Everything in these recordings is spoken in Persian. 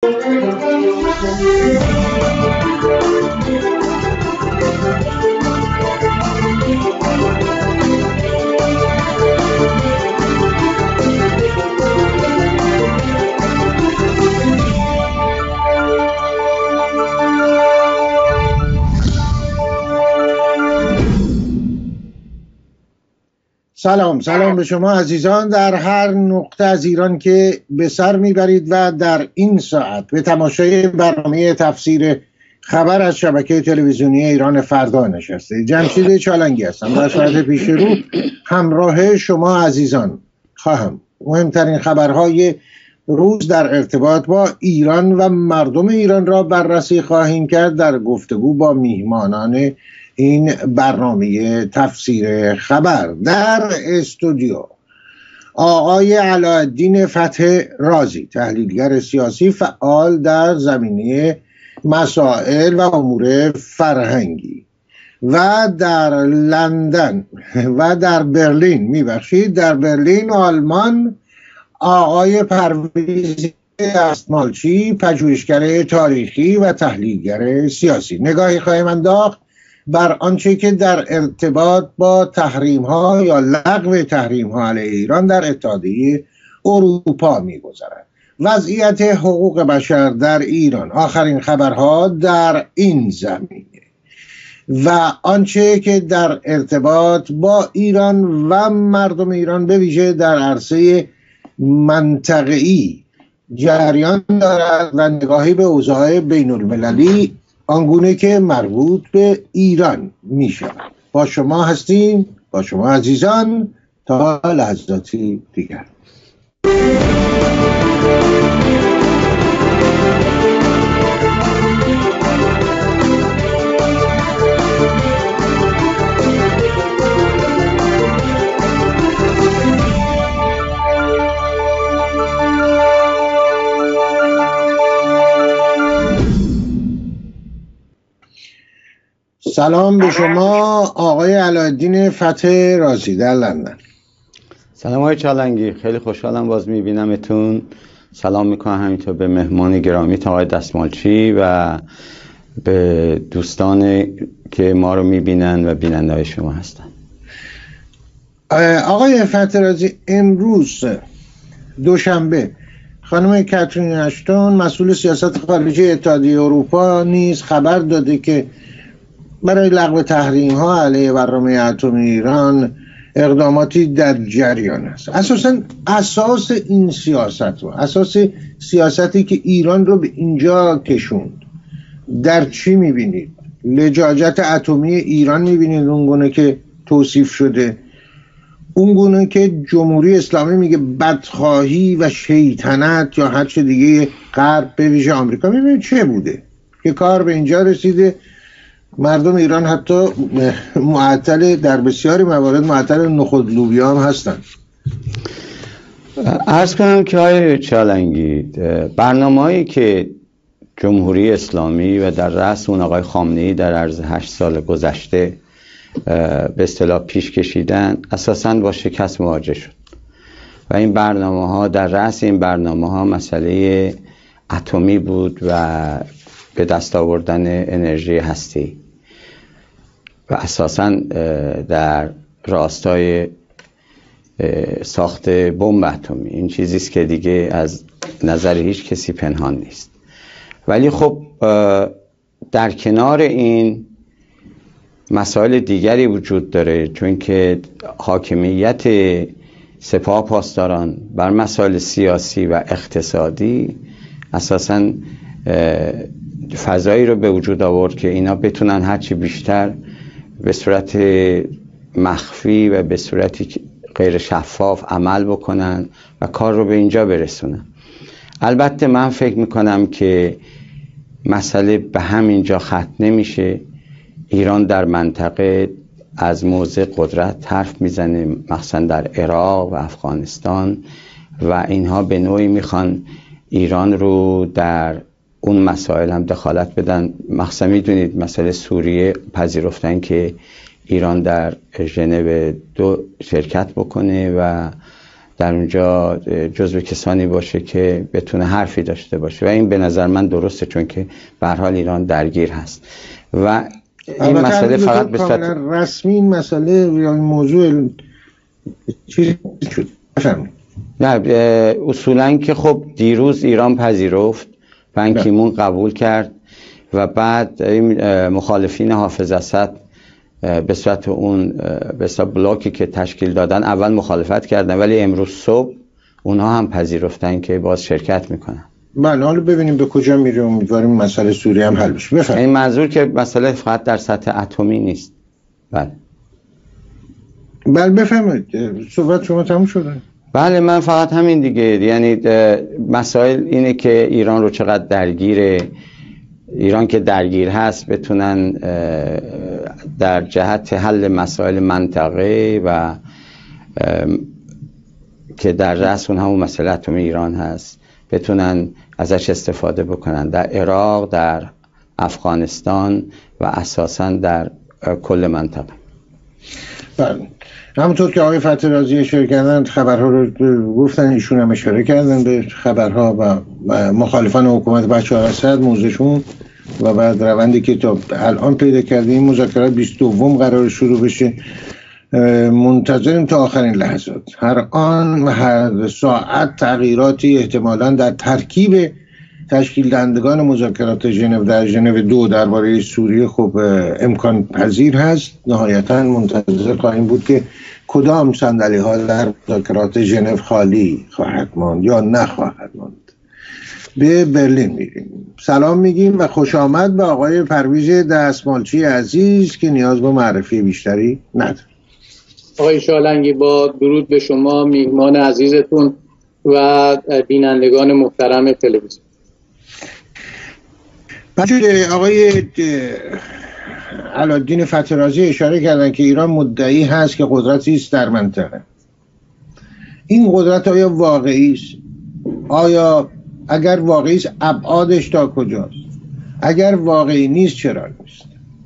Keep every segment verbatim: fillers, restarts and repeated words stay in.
سلام سلام به شما عزیزان در هر نقطه از ایران که به سر میبرید و در این ساعت به تماشای برنامه تفسیر خبر از شبکه تلویزیونی ایران فردا نشسته. جمشید چالنگی هستم. در ساعت پیش رو همراه شما عزیزان خواهم مهمترین خبرهای روز در ارتباط با ایران و مردم ایران را بررسی خواهیم کرد در گفتگو با میهمانان این برنامه تفسیر خبر. در استودیو آقای علاءالدین فتح رازی، تحلیلگر سیاسی فعال در زمینه مسائل و امور فرهنگی، و در لندن و در برلین میبخشید در برلین آلمان آقای پرویز استمالچی، پژوهشگر تاریخی و تحلیلگر سیاسی. نگاهی خواهیم انداخت بر آنچه که در ارتباط با تحریم ها یا لغو تحریم ها علیه ایران در اتحادیه اروپا می‌گذرد. وضعیت حقوق بشر در ایران، آخرین خبرها در این زمینه و آنچه که در ارتباط با ایران و مردم ایران به ویژه در عرصه منطقه‌ای جریان دارد و نگاهی به اوضاع بین المللی آنگونه که مربوط به ایران می شود. با شما هستیم، با شما عزیزان تا لحظاتی دیگر. سلام به شما آقای علاءالدین فتح رازی در لندن. سلام آقای چالنگی، خیلی خوشحالم باز میبینمتون. سلام میکنم همینطور به مهمان گرامی تا آقای دستمالچی و به دوستان که ما رو میبینن و بیننده های شما هستن. آقای فتح رازی، امروز دوشنبه خانم کاترین اشتون مسئول سیاست خارجی اتحادیه اروپا نیز خبر داده که برای لغو تحریم ها علیه برنامه اتمی ایران اقداماتی در جریان است. اساساً اساس این سیاست رو، اساس سیاستی که ایران رو به اینجا کشوند در چی میبینید؟ لجاجت اتمی ایران میبینید اونگونه که توصیف شده، اونگونه که جمهوری اسلامی میگه بدخواهی و شیطنت یا هر چه دیگه غرب به ویژه آمریکا، میبینید چه بوده که کار به اینجا رسیده؟ مردم ایران حتی معطل، در بسیاری موارد معطل نخود لوبیا هم هستن. عرض کنم که آقای چالنگی، برنامه‌ای که جمهوری اسلامی و در رأس اون آقای خامنه‌ای در عرض هشت سال گذشته به اصطلاح پیش کشیدن اساساً با شکست مواجه شد و این برنامه‌ها، در رأس این برنامه‌ها مسئله اتمی بود و به دست آوردن انرژی هستی و اساساً در راستای ساخت بمب اتمی. این چیزی است که دیگه از نظر هیچ کسی پنهان نیست. ولی خب در کنار این مسائل دیگری وجود داره، چون که حاکمیت سپاه پاسداران بر مسائل سیاسی و اقتصادی اساساً فضایی رو به وجود آورد که اینا بتونن هرچی بیشتر به صورت مخفی و به صورتی غیر شفاف عمل بکنن و کار رو به اینجا برسونن. البته من فکر میکنم که مسئله به همینجا ختم نمیشه. ایران در منطقه از موضع قدرت حرف میزنه، مخصوصا در عراق و افغانستان، و اینها به نوعی میخوان ایران رو در اون مسائل هم دخالت بدن. مخصوصا میدونید مسئله سوریه پذیرفتن که ایران در ژنو دو شرکت بکنه و در اونجا جزو کسانی باشه که بتونه حرفی داشته باشه و این به نظر من درسته، چون که به هر حال ایران درگیر هست و این مسئله فقط به صورت رسمی این مسئله یا این موضوع چیزی شد بفهمید. نه اصولا که خب دیروز ایران پذیرفت، بن کی مون قبول کرد و بعد این مخالفین حافظ اسد به صورت اون به صورت بلاکی که تشکیل دادن اول مخالفت کردن، ولی امروز صبح اونها هم پذیرفتن که باز شرکت میکنن. بله حالا ببینیم به کجا میره، امیدواریم مسئله سوریه هم حل بشه. بفرمایید. این منظور که مسئله فقط در سطح اتمی نیست. بله بله بفرمایید، صحبت شما تموم شده. بله من فقط همین دیگه، یعنی مسائل اینه که ایران رو چقدر درگیره، ایران که درگیر هست بتونن در جهت حل مسائل منطقه و که در رأس اون همون مسئله اتمی ایران هست بتونن ازش استفاده بکنن در عراق، در افغانستان و اساساً در کل منطقه. بله همونطور که آقای فتحی رازی اشاره کردن، خبرها رو گفتن، ایشون هم اشاره کردن به خبرها و مخالفان حکومت بشار اسد موضوعشون و بعد روندی که تا الان پیدا کرده. این مذاکرات بیست و دو قرار شروع بشه، منتظریم تا آخرین لحظات. هر آن و هر ساعت تغییراتی احتمالاً در ترکیب تشکیل دهندگان مذاکرات ژنو در ژنو دو درباره سوریه خب امکان پذیر هست. نهایتاً منتظر خواهیم بود که کدام صندلی ها در مذاکرات ژنو خالی خواهد ماند یا نخواهد ماند. به برلین میریم، سلام میگیم و خوش آمد به آقای پرویز دستمالچی عزیز که نیاز به معرفی بیشتری نداره. آقای شالنگی با درود به شما، میهمان عزیزتون و بینندگان محترم تلویزیون. بچه آقای علالدین فتحی رازی اشاره کردن که ایران مدعی هست که قدرتی است در منطقه. این قدرت آیا واقعی است؟ آیا اگر واقعی است ابعادش تا کجاست؟ اگر واقعی نیست چرا نیست؟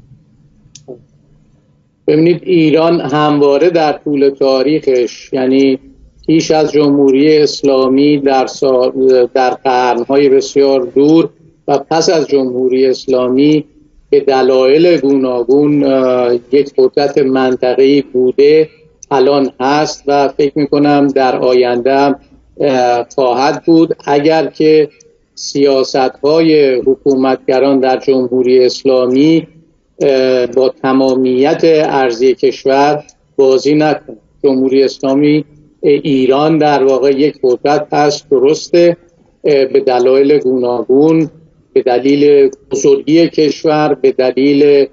ببینید ایران همواره در طول تاریخش، یعنی پیش از جمهوری اسلامی در در قرن‌های بسیار دور و پس از جمهوری اسلامی به دلایل گوناگون یک قدرت منطقه‌ای بوده، الان هست و فکر می‌کنم در آینده خواهد بود اگر که سیاست‌های حکومتگران در جمهوری اسلامی با تمامیت ارضی کشور بازی نکنه. جمهوری اسلامی ایران در واقع یک قدرت هست، درسته، به دلایل گوناگون، به دلیل بزرگی کشور، به دلیل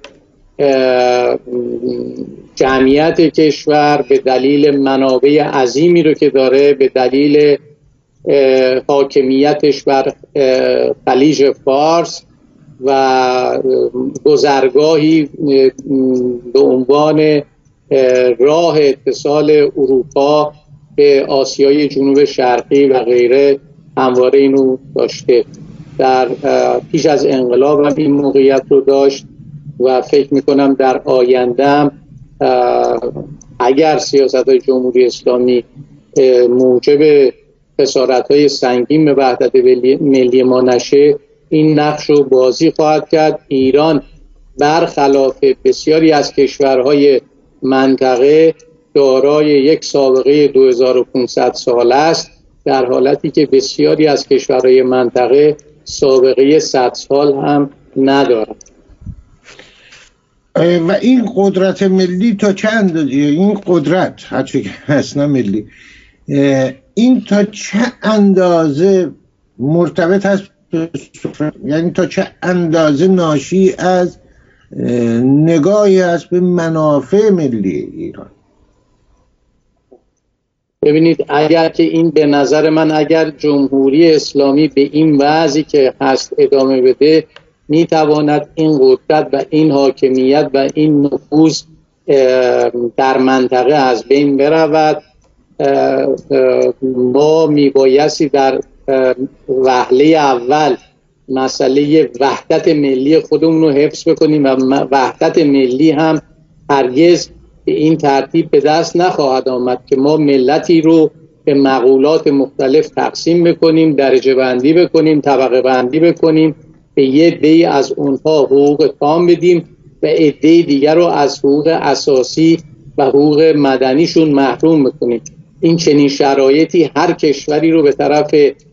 جمعیت کشور، به دلیل منابع عظیمی رو که داره، به دلیل حاکمیتش بر خلیج فارس و گذرگاهی به عنوان راه اتصال اروپا به آسیای جنوب شرقی و غیره همواره اینو داشته. در پیش از انقلاب هم این موقعیت رو داشت و فکر میکنم در آینده اگر سیاست های جمهوری اسلامی موجب خسارت های سنگین به وحدت ملی ما نشه، این نقش رو بازی خواهد کرد. ایران برخلاف بسیاری از کشورهای منطقه دارای یک سابقه دو هزار و پانصد سال است، در حالتی که بسیاری از کشورهای منطقه سابقه صد سال هم ندارند. و این قدرت ملی تا چه اندازه، این قدرت هرچه که هست نه ملی، این تا چه اندازه مرتبط هست، یعنی تا چه اندازه ناشی از نگاهی است به منافع ملی ایران؟ ببینید اگر که این به نظر من اگر جمهوری اسلامی به این وضعی که هست ادامه بده، میتواند این قدرت و این حاکمیت و این نفوذ در منطقه از بین برود. ما میبایستی در وهله اول مسئله وحدت ملی خودمون رو حفظ بکنیم و وحدت ملی هم هرگز به این ترتیب به دست نخواهد آمد که ما ملتی رو به مقولات مختلف تقسیم بکنیم، درجه بندی بکنیم، طبقه بندی بکنیم، به یه عده‌ای از اونها حقوق تام بدیم و عده دیگر رو از حقوق اساسی و حقوق مدنیشون محروم بکنیم. این چنین شرایطی هر کشوری رو به طرف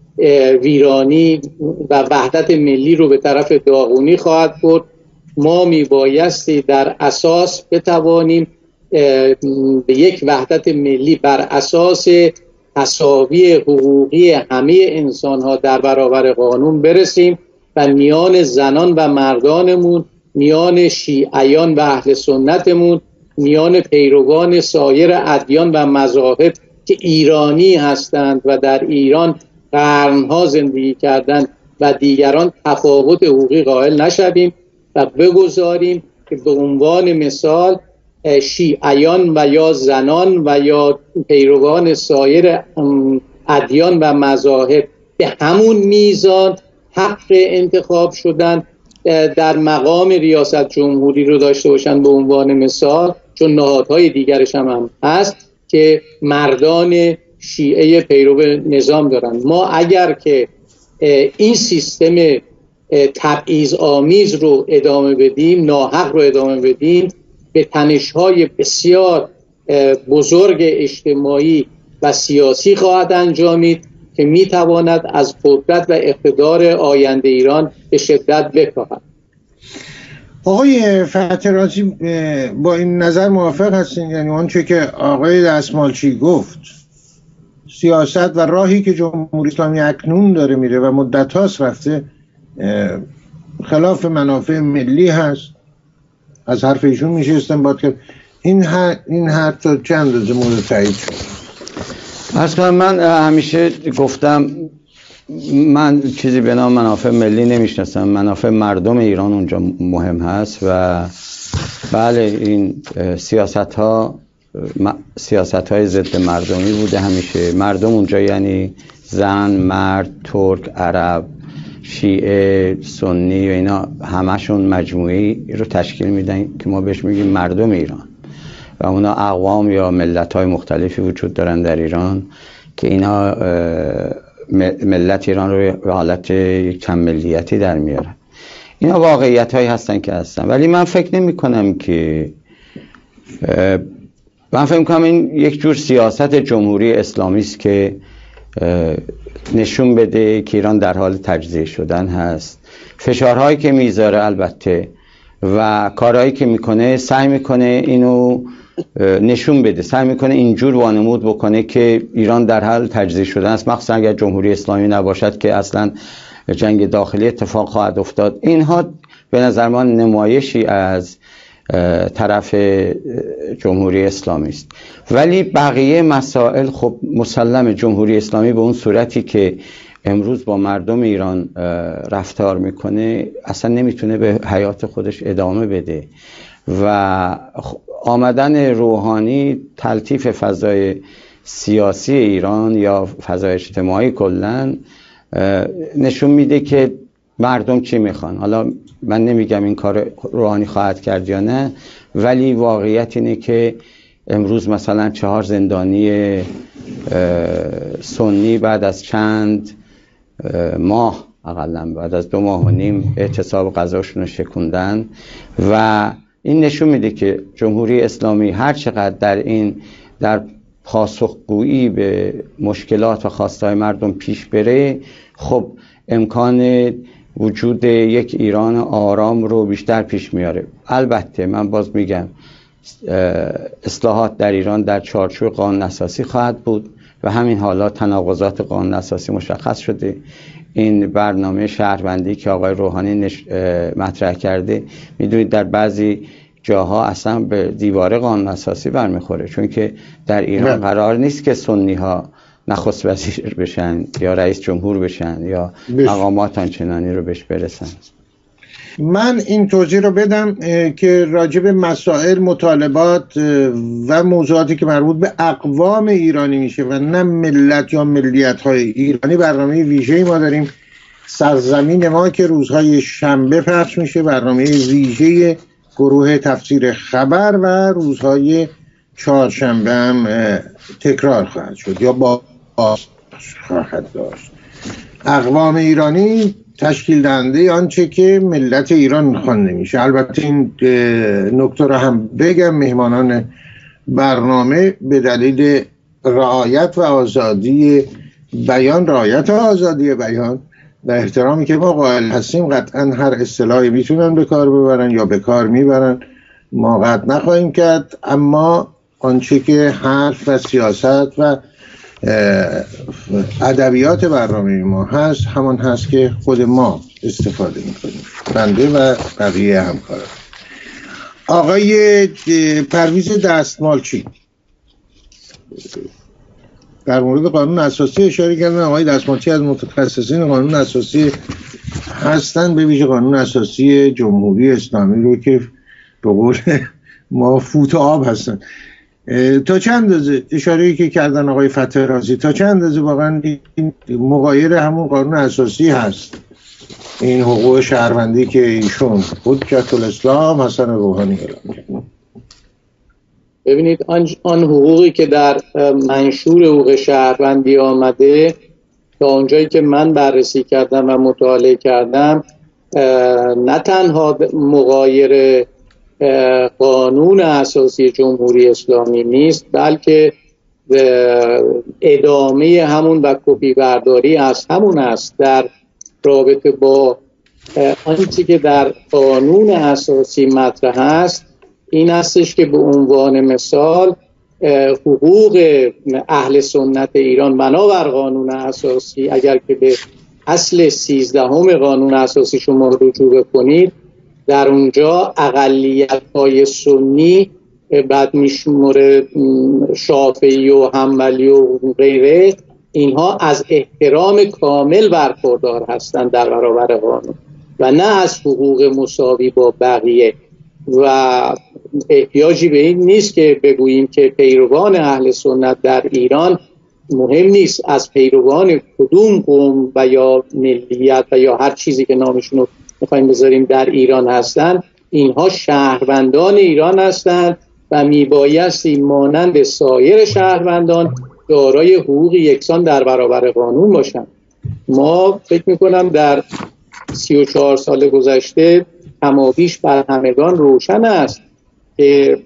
ویرانی و وحدت ملی رو به طرف داغونی خواهد برد. ما میبایستی در اساس بتوانیم به یک وحدت ملی بر اساس تساوی حقوقی همه انسان ها در برابر قانون برسیم و میان زنان و مردانمون، میان شیعیان و اهل سنتمون، میان پیروان سایر ادیان و مذاهب که ایرانی هستند و در ایران قرنها زندگی کردند و دیگران تفاوت حقوقی قائل نشویم و بگذاریم که به عنوان مثال شیعیان و یا زنان و یا پیروان سایر ادیان و مذاهب به همون میزان حق انتخاب شدن در مقام ریاست جمهوری رو داشته باشن به عنوان مثال، چون نهادهای دیگرش هم, هم هست که مردان شیعه پیرو نظام دارن. ما اگر که این سیستم تبعیض آمیز رو ادامه بدیم، ناحق رو ادامه بدیم، به تنش‌های بسیار بزرگ اجتماعی و سیاسی خواهد انجامید که میتواند از قدرت و اقتدار آینده ایران به شدت بکاهد. آقای فتحی رازی با این نظر موافق هستین؟ یعنی آنچه که آقای دستمالچی گفت، سیاست و راهی که جمهوری اسلامی اکنون داره میره و مدت هاست رفته خلاف منافع ملی هست، از حرف ایشون میشه استنباط کرد. این هر این حرف تا چند روز مورد تایید شد؟ عرض کنم من همیشه گفتم من چیزی به نام منافع ملی نمیشناسم، منافع مردم ایران اونجا مهم هست و بله این سیاست ها سیاست های ضد مردمی بوده همیشه. مردم اونجا یعنی زن، مرد، ترک، عرب، شیعه، سنی و اینا همشون مجموعی رو تشکیل میدن که ما بهش میگیم مردم ایران و اونا اقوام یا ملت های مختلفی وجود دارن در ایران که اینا ملت ایران رو به حالت یک چند ملیتی در میارن. اینا واقعیت هایی هستن که هستن، ولی من فکر نمی کنم که من فکر کنم این یک جور سیاست جمهوری اسلامی است که نشون بده که ایران در حال تجزیه شدن هست. فشارهایی که میذاره البته و کارهایی که میکنه سعی میکنه اینو نشون بده، سعی میکنه اینجور وانمود بکنه که ایران در حال تجزیه شدن است، مخصوصا اگر جمهوری اسلامی نباشد که اصلا جنگ داخلی اتفاق خواهد افتاد. اینها به نظر من نمایشی از طرف جمهوری اسلامی است. ولی بقیه مسائل خب مسلم جمهوری اسلامی به اون صورتی که امروز با مردم ایران رفتار میکنه اصلا نمیتونه به حیات خودش ادامه بده و آمدن روحانی تلطیف فضای سیاسی ایران یا فضای اجتماعی کلن نشون میده که مردم چی میخوان. حالا من نمیگم این کار روحانی خواهد کرد یا نه، ولی واقعیت اینه که امروز مثلا چهار زندانی سنی بعد از چند ماه، اقلا بعد از دو ماه و نیم اعتصاب غذاشون رو شکوندن و این نشون میده که جمهوری اسلامی هر چقدر در این در پاسخگویی به مشکلات و خواستهای مردم پیش بره، خب امکان وجود یک ایران آرام رو بیشتر پیش میاره. البته من باز میگم اصلاحات در ایران در چارچوب قانون اساسی خواهد بود و همین حالا تناقضات قانون اساسی مشخص شده. این برنامه شهروندی که آقای روحانی نش... مطرح کرده، میدونید در بعضی جاها اصلا به دیواره قانون اساسی برمیخوره، چون که در ایران قرار نیست که سنی ها نخست وزیر بشن یا رئیس جمهور بشن یا مقامات آنچنانی رو بهش برسن. من این توضیح رو بدم که راجب مسائل، مطالبات و موضوعاتی که مربوط به اقوام ایرانی میشه و نه ملت یا ملیت های ایرانی، برنامه ویژه‌ای ما داریم سرزمین ما که روزهای شنبه پخش میشه، برنامه ویژه گروه تفسیر خبر و روزهای چهارشنبه هم تکرار خواهد شد یا با خواهد داشت. اقوام ایرانی تشکیل دهنده آنچه که ملت ایران خوانده میشه. البته این نکته رو هم بگم، مهمانان برنامه به دلیل رعایت و آزادی بیان رعایت و آزادی بیان و احترامی که ما قائل هستیم، قطعا هر اصطلاحی میتونن به کار ببرن یا به کار میبرن، ما قطع نخواهیم کرد. اما آنچه که حرف و سیاست و ادبیات برنامه ما هست همان هست که خود ما استفاده میکنیم، بنده و بقیه همکاران. آقای پرویز دستمالچی در مورد قانون اساسی اشاره کردن. آقای دستمالچی از متخصصین قانون اساسی هستن، به ویژه قانون اساسی جمهوری اسلامی رو که به قول ما فوت آب هستن. تا چند اندازه اشاره‌ای که کردن آقای فتح رازی، تا چند اندازه واقعا این مغایر همون قانون اساسی هست، این حقوق شهروندی که ایشون حجت الاسلام حسن روحانی اعلام کرد؟ ببینید آن حقوقی که در منشور حقوق شهروندی آمده، تا اونجایی که من بررسی کردم و مطالعه کردم، نه تنها مغایر قانون اساسی جمهوری اسلامی نیست، بلکه ادامه همون و کپی برداری از همون است در رابطه با آنچه که در قانون اساسی مطرح است. این هستش که به عنوان مثال حقوق اهل سنت ایران بنابر قانون اساسی، اگر که به اصل سیزدهم قانون اساسی شما رجوع کنید، در اونجا اقلیت‌های سنی، بعد میشموره شافعی و حنبلی و غیره، اینها از احترام کامل برخوردار هستند در برابر قانون و نه از حقوق مساوی با بقیه. و احتیاجی به این نیست که بگوییم که پیروان اهل سنت در ایران، مهم نیست از پیروان کدوم قوم و یا ملیت و یا هر چیزی که نامشون رو میخوایم بذاریم در ایران هستن، اینها شهروندان ایران هستند و میبایستی مانند سایر شهروندان دارای حقوق یکسان در برابر قانون باشند. ما فکر میکنم در سی و چهار سال گذشته کمابیش بر همگان روشن است که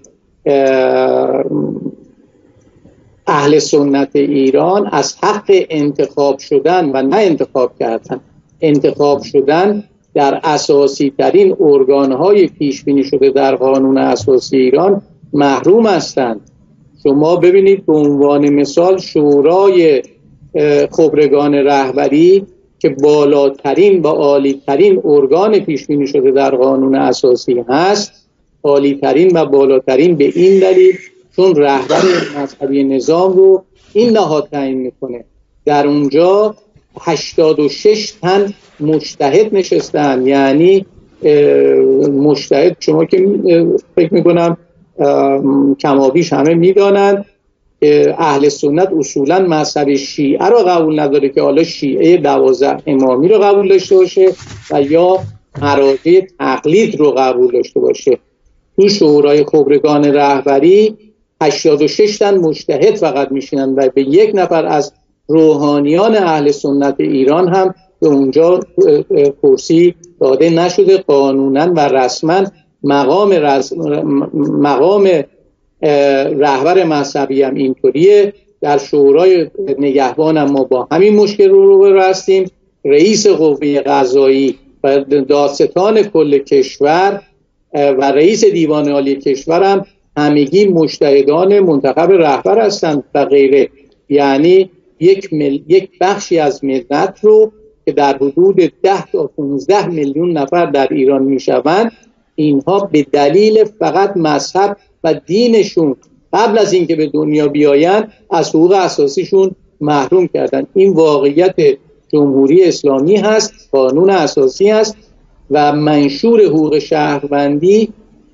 اهل سنت ایران از حق انتخاب شدن و نه انتخاب کردن، انتخاب شدن در اساسی ترین ارگانهای پیش بینی شده در قانون اساسی ایران محروم هستند. شما ببینید به عنوان مثال شورای خبرگان رهبری که بالاترین و عالیترین ارگان پیش بینی شده در قانون اساسی هست، عالیترین و بالاترین به این دلیل چون رهبر مذهبی نظام رو این نهاد تعیین میکنه. در اونجا هشتاد و شش تن مجتهد نشستن، یعنی مجتهد شما که فکر میکنم کمابیش همه میدانند اهل سنت اصولا مذهب شیعه رو قبول نداره که حالا شیعه دوازده امامی رو قبول داشته باشه و یا مراجع تقلید رو قبول داشته باشه. تو شورای خبرگان رهبری هشتاد و شش تن مجتهد فقط میشینن و به یک نفر از روحانیان اهل سنت ایران هم به اونجا کرسی داده نشده. قانونا و رسما مقام رز... مقام رهبر مذهبی هم اینطوریه. در شورای نگهبان هم ما با همین مشکل رو رو هستیم. رئیس قوه قضایی و دادستان کل کشور و رئیس دیوان عالی کشور هم همگی مجتهدان منتخب رهبر هستند و غیره. یعنی یک, مل... یک بخشی از ملت رو که در حدود ده تا پانزده میلیون نفر در ایران میشوند، اینها به دلیل فقط مذهب و دینشون قبل از اینکه به دنیا بیاین از حقوق اساسیشون محروم کردن. این واقعیت جمهوری اسلامی هست، قانون اساسی هست و منشور حقوق شهروندی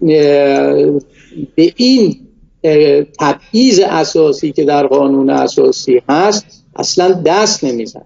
به این تبعیض اساسی که در قانون اساسی هست اصلا دست نمیزن.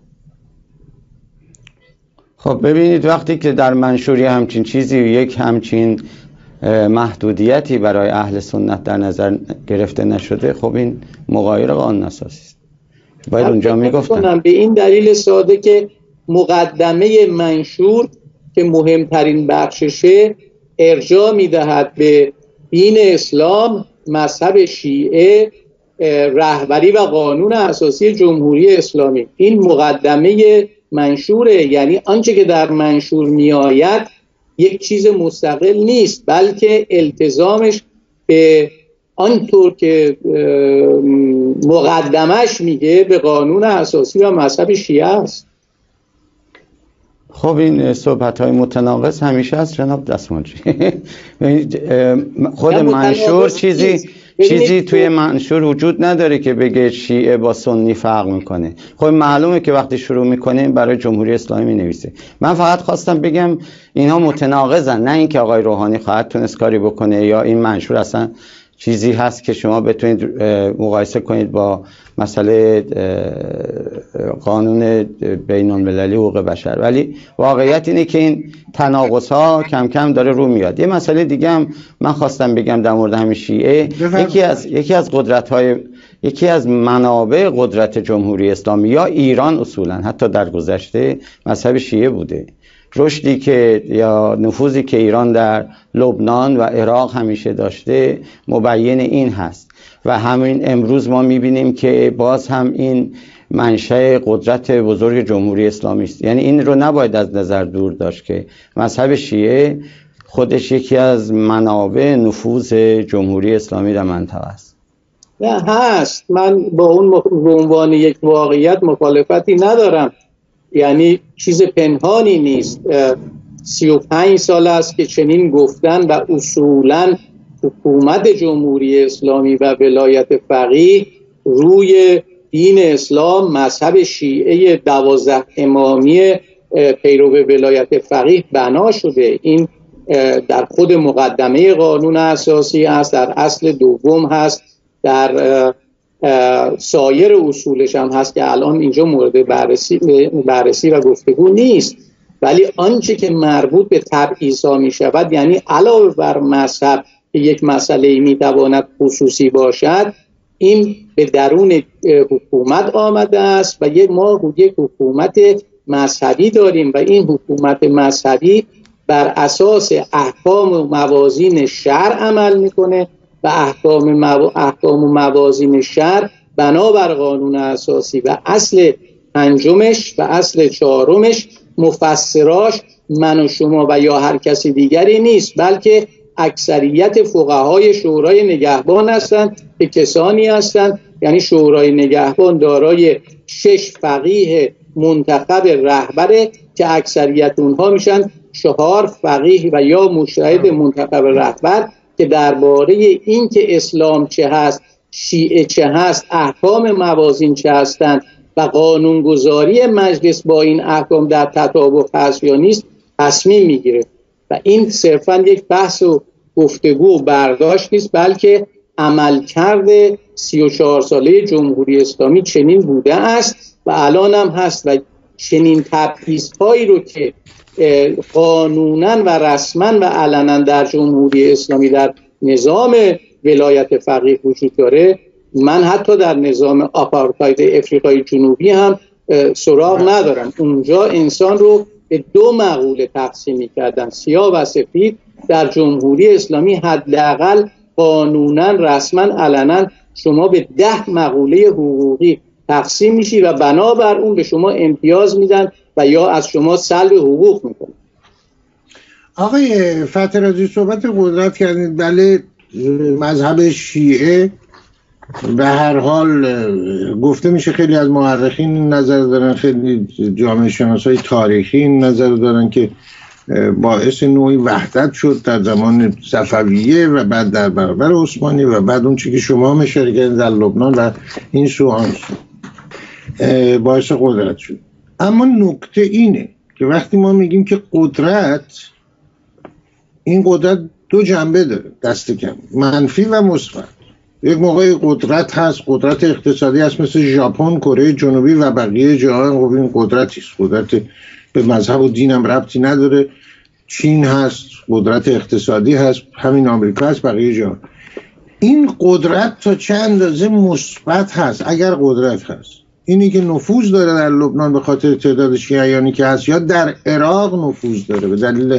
خب ببینید وقتی که در منشوری همچین چیزی یک همچین محدودیتی برای اهل سنت در نظر گرفته نشده، خب این مغایر قانون اساسی است. باید اونجا میگفتن. به این دلیل ساده که مقدمه منشور که مهمترین بخششه ارجاع میدهد به دین اسلام، مذهب شیعه، رهبری و قانون اساسی جمهوری اسلامی. این مقدمه منشوره، یعنی آنچه که در منشور میآید یک چیز مستقل نیست، بلکه التزامش به آنطور که مقدمش میگه به قانون اساسی و مذهب شیعه است. خب این صحبت های متناقض همیشه از جناب دستماجی. خود منشور چیزی چیزی توی منشور وجود نداره که بگه شیعه با سنی فرق میکنه. خب معلومه که وقتی شروع میکنه برای جمهوری اسلامی مینویسه. من فقط خواستم بگم اینها متناقضن، نه اینکه آقای روحانی خواهد تونست کاری بکنه یا این منشور اصلا چیزی هست که شما بتونید مقایسه کنید با مسئله قانون بین المللی حقوق بشر. ولی واقعیت اینه که این تناقض ها کم کم داره رو میاد. یه مسئله دیگه هم من خواستم بگم در مورد همین شیعه، یکی از یکی از قدرت های یکی از منابع قدرت جمهوری اسلامی یا ایران اصولا حتی در گذشته مذهب شیعه بوده. رشدی که یا نفوذی که ایران در لبنان و عراق همیشه داشته مبین این هست و همین امروز ما میبینیم که باز هم این منشأ قدرت بزرگ جمهوری اسلامی است. یعنی این رو نباید از نظر دور داشت که مذهب شیعه خودش یکی از منابع نفوذ جمهوری اسلامی در منطقه است. نه هست، من با اون به عنوان یک واقعیت مخالفتی ندارم، یعنی چیز پنهانی نیست. سی و پنج سال است که چنین گفتن و اصولا حکومت جمهوری اسلامی و ولایت فقیه روی دین اسلام، مذهب شیعه دوازده امامی پیرو ولایت فقیه بنا شده. این در خود مقدمه قانون اساسی است، در اصل دوم هست، در سایر اصولش هم هست که الان اینجا مورد بررسی بررسی و گفتگو نیست. ولی آنچه که مربوط به تبعیض‌ها می شود، یعنی علاوه بر مذهب که یک مسئله می تواند خصوصی باشد، این به درون حکومت آمده است و یک ما یک حکومت مذهبی داریم و این حکومت مذهبی بر اساس احکام و موازین شرع عمل میکنه و احکام مو... احکام و موازین شرع بنابر قانون اساسی و اصل پنجمش و اصل چهارمش مفسراش من و شما و یا هر کسی دیگری نیست، بلکه اکثریت فقهای شورای نگهبان هستند که کسانی هستند، یعنی شورای نگهبان دارای شش فقیه منتخب رهبره که اکثریت اونها میشن چهار فقیه و یا مجتهد منتخب رهبر که درباره این که اسلام چه هست، شیعه چه هست، احکام موازین چه هستند و قانونگذاری مجلس با این احکام در تطابق هست یا نیست تصمیم میگیره. و این صرفا یک بحث و گفتگو و برداشت نیست، بلکه عملکرد سی و چهار ساله جمهوری اسلامی چنین بوده است و الان هم هست و چنین تبعیض‌هایی رو که قانونا و رسما و علنا در جمهوری اسلامی در نظام ولایت فقیه وجود داره، من حتی در نظام آپارتاید افریقای جنوبی هم سراغ ندارم. اونجا انسان رو به دو مقوله تقسیم می‌کردن، سیاه و سفید. در جمهوری اسلامی حداقل قانونا رسما علنا شما به ده مقوله حقوقی تقسیم میشی و بنابر اون به شما امتیاز میدن و یا از شما سلب حقوق میکنن. آقای فتحی صحبت قدرت کردید. بله، مذهب شیعه به هر حال گفته میشه خیلی از مورخین نظر دارن، خیلی جامعه شناسای تاریخی نظر دارن که باعث نوعی وحدت شد در زمان صفویه و بعد در برابر عثمانی و بعد اون چیزی که شما هم اشاره کردید در لبنان و این سو آن سو باعث قدرت شد. اما نکته اینه که وقتی ما میگیم که قدرت، این قدرت دو جنبه داره، دست کم منفی و مثبت. یک موقع قدرت هست، قدرت اقتصادی هست مثل ژاپن، کره جنوبی و بقیه جهان، خب این قدرتی است، قدرت به مذهب و دین هم ربطی نداره. چین هست، قدرت اقتصادی هست، همین آمریکا هست، بقیه جهان. این قدرت تا چند اندازه مثبت هست اگر قدرت هست، اینی که نفوذ داره در لبنان به خاطر تعداد شیعیانی که هست، یا در عراق نفوذ داره به دلیل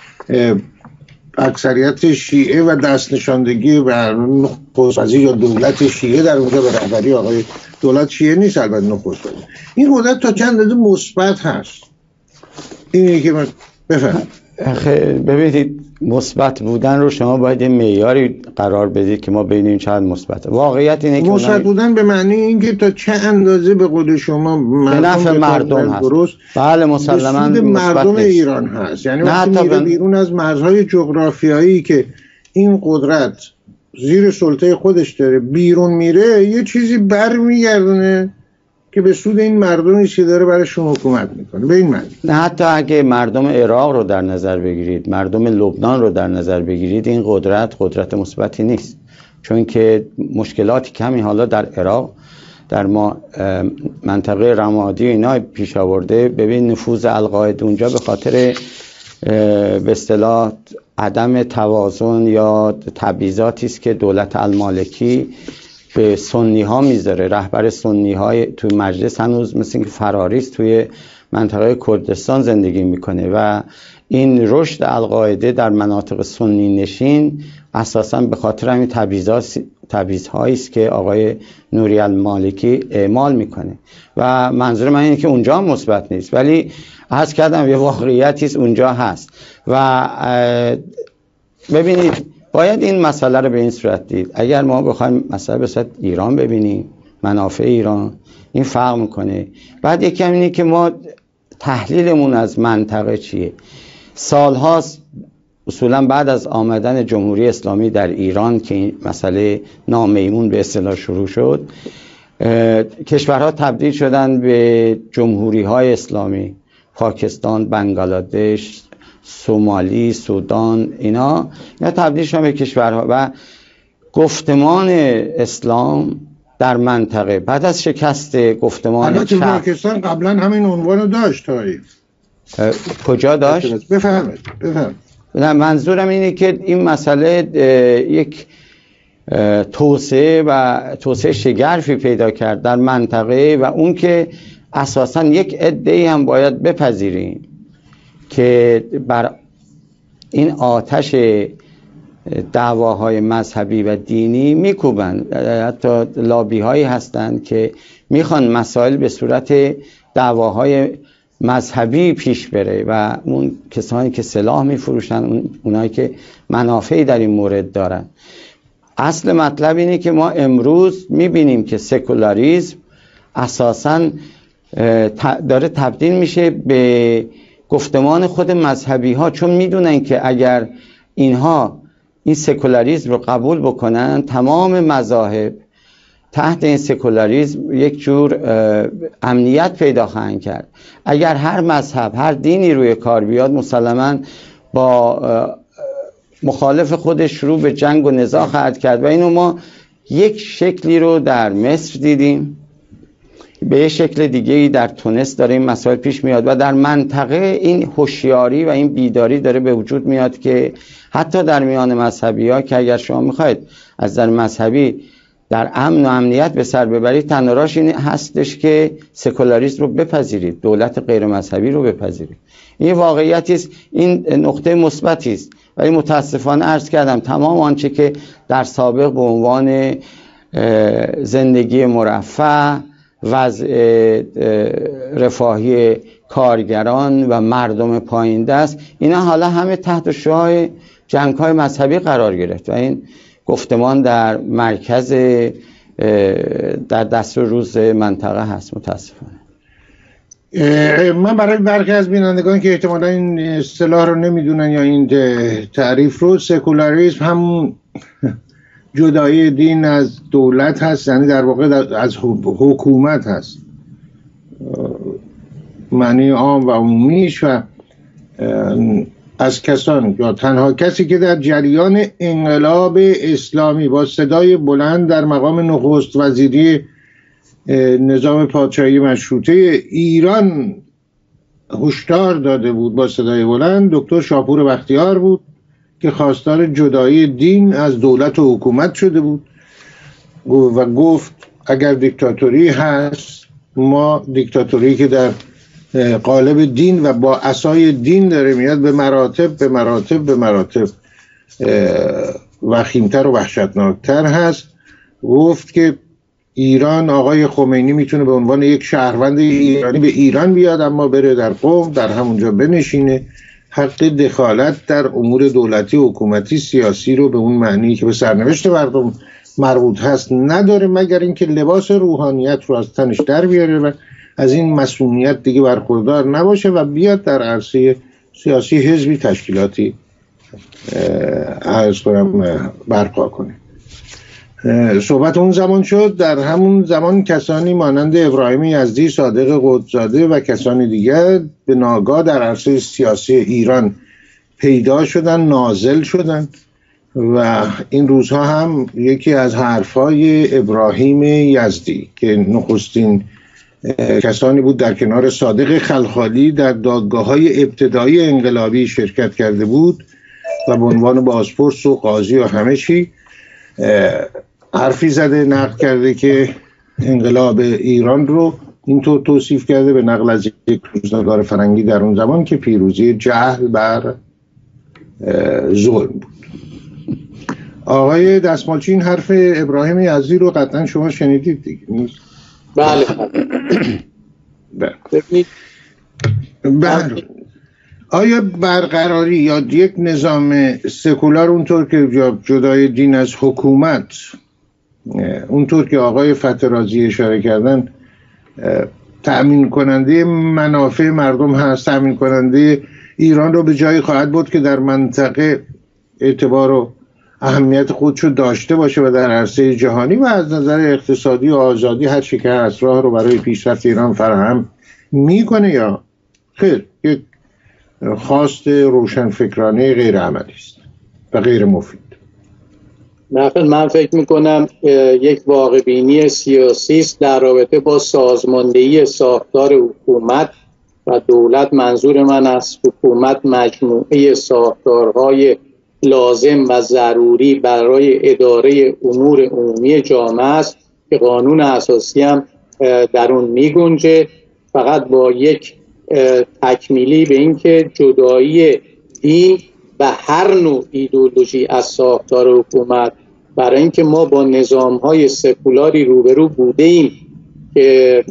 اکثریت شیعه و دست نشاندگی و نخست‌وزیر یا دولت شیعه در اونجا به رهبری آقای دولت شیعه نیست البته نخست‌وزیر. این قدرت تا چند درجه مثبت هست. اینی که من بفهم. ببینید مثبت بودن رو شما باید معیاری قرار بدید که ما ببینیم چقدر مثبت. واقعیت اینه که مثبت بودن به معنی اینکه تا چه اندازه به قول شما به نفع مردم هست. درست. بله مسلماً مردم ایران هست. یعنی وقتی میره بن... بیرون از مرزهای جغرافیایی که این قدرت زیر سلطه خودش داره بیرون میره، یه چیزی برمیگردونه که به سود این مردمی که داره برایشون حکومت میکنه. به این معنی نه حتی اگه مردم عراق رو در نظر بگیرید، مردم لبنان رو در نظر بگیرید، این قدرت قدرت مثبتی نیست، چون که مشکلاتی کمی حالا در عراق در ما منطقه رمادی اینا پیش آورده. ببین نفوذ القاعده اونجا به خاطر به اصطلاح عدم توازن یا تبعیضاتی است که دولت المالکی به سنی ها میذاره. رهبر سنی های توی مجلس هنوز مثل اینکه فراریست توی منطقه کردستان زندگی میکنه و این رشد القاعده در مناطق سنی نشین اساساً به خاطر همین تبعیض‌هایی است که آقای نوری المالکی اعمال میکنه و منظور من اینه که اونجا هم مثبت نیست، ولی عرض کردم یه واقعیتی است اونجا هست و ببینید باید این مسئله رو به این صورت دید. اگر ما بخوایم مسئله به صورت ایران ببینیم، منافع ایران، این فرق میکنه. بعد یکی هم اینه که ما تحلیلمون از منطقه چیه. سالهاست اصولا بعد از آمدن جمهوری اسلامی در ایران که این مسئله نامیمون به اصطلاح شروع شد، کشورها تبدیل شدن به جمهوری های اسلامی، پاکستان، بنگلادش، سومالی، سودان، اینا اینا تبدیل شدن به کشورها و گفتمان اسلام در منطقه بعد از شکست گفتمان چپ پاکستان قبلا همین عنوانو داشت. تاریخ کجا داشت؟ بفهمید بفهم. منظورم اینه که این مسئله یک توسعه و توسعه شگرفی پیدا کرد در منطقه و اون که اساساً یک عده‌ای هم باید بپذیریم که بر این آتش دعواهای مذهبی و دینی میکوبند. حتی لابی هایی هستند که میخوان مسائل به صورت دعواهای مذهبی پیش بره و اون کسانی که سلاح میفروشن، اونایی که منافعی در این مورد دارن. اصل مطلب اینه که ما امروز میبینیم که سکولاریسم اساساً داره تبدیل میشه به گفتمان خود مذهبی ها، چون میدونن که اگر اینها این سکولاریسم رو قبول بکنن، تمام مذاهب تحت این سکولاریسم یک جور امنیت پیدا خواهند کرد. اگر هر مذهب هر دینی روی کار بیاد، مسلماً با مخالف خودش شروع به جنگ و نزاع خواهد کرد و اینو ما یک شکلی رو در مصر دیدیم، به یک شکل دیگه‌ای در تونس داره این مسائل پیش میاد و در منطقه این هوشیاری و این بیداری داره به وجود میاد که حتی در میان مذهبی‌ها که اگر شما میخواید از نظر مذهبی در امن و امنیت به سر ببرید، تنها راهش این هستش که سکولاریسم رو بپذیرید، دولت غیر مذهبی رو بپذیرید. این واقعیتی است، این نقطه مثبتی است، ولی متاسفانه عرض کردم تمام آنچه که در سابق به عنوان زندگی مرفه، وضع رفاهی کارگران و مردم پایین دست، اینا حالا همه تحت شعاع جنگ‌های مذهبی قرار گرفت و این گفتمان در مرکز در دستور روز منطقه هست. متاسفانه من برای برخی از بینندگان که احتمالا این اصطلاح رو نمیدونن یا این تعریف رو، سکولاریسم هم جدایی دین از دولت هست، یعنی در واقع از حکومت هست، معنی عام و عمومیش، و از کسان یا تنها کسی که در جریان انقلاب اسلامی با صدای بلند در مقام نخست وزیری نظام پادشاهی مشروطه ایران هشدار داده بود با صدای بلند، دکتر شاپور بختیار بود که خواستار جدایی دین از دولت و حکومت شده بود و گفت اگر دیکتاتوری هست ما دیکتاتوری که در قالب دین و با عصای دین داره میاد به مراتب به مراتب به مراتب وخیمتر و وحشتناکتر هست. گفت که ایران، آقای خمینی میتونه به عنوان یک شهروند ایرانی به ایران بیاد اما بره در قم، در همونجا بنشینه. حق دخالت در امور دولتی و حکومتی سیاسی رو به اون معنی که به سرنوشت مردم مربوط هست نداره، مگر اینکه لباس روحانیت رو از تنش در بیاره و از این مسئولیت دیگه برخوردار نباشه و بیاد در عرصه سیاسی حزبی تشکیلاتی عرض کنم برپا کنه. صحبت اون زمان شد. در همون زمان کسانی مانند ابراهیم یزدی، صادق قطب‌زاده و کسانی دیگر به ناگاه در عرصه سیاسی ایران پیدا شدن، نازل شدن و این روزها هم یکی از حرفای ابراهیم یزدی که نخستین کسانی بود در کنار صادق خلخالی در دادگاه‌های ابتدایی انقلابی شرکت کرده بود و به عنوان بازپرس و قاضی و همه چی حرفی زده، نقد کرده که انقلاب ایران رو اینطور توصیف کرده به نقل از یک روزنامه‌نگار فرنگی در اون زمان که پیروزی جهل بر ظلم بود. آقای دستمالچی این حرف ابراهیم یزدی رو قطعا شما شنیدید دیگه نیست؟ بله بله. بله. آیا برقراری یا یک نظام سکولار اونطور که جدای دین از حکومت، اونطور که آقای فتح رازی اشاره کردن، تأمین کننده منافع مردم هست، تأمین کننده ایران رو به جایی خواهد بود که در منطقه اعتبار و اهمیت خودشو داشته باشه و در عرصه جهانی و از نظر اقتصادی و آزادی هر چی که هست راه رو برای پیشرفت ایران فراهم میکنه، یا خیر یک خواست روشنفکرانه غیر عملی است و غیر مفید؟ من فکر میکنم یک واقع بینی سیاسی است در رابطه با سازماندهی ساختار حکومت و دولت. منظور من از حکومت مجموعه ساختارهای لازم و ضروری برای اداره امور عمومی جامعه است که قانون اساسی هم در اون میگنجه، فقط با یک تکمیلی به این که جدایی دین و هر نوع ایدئولوژی از ساختار حکومت، برای اینکه ما با نظام‌های سکولاری روبرو بوده ایم که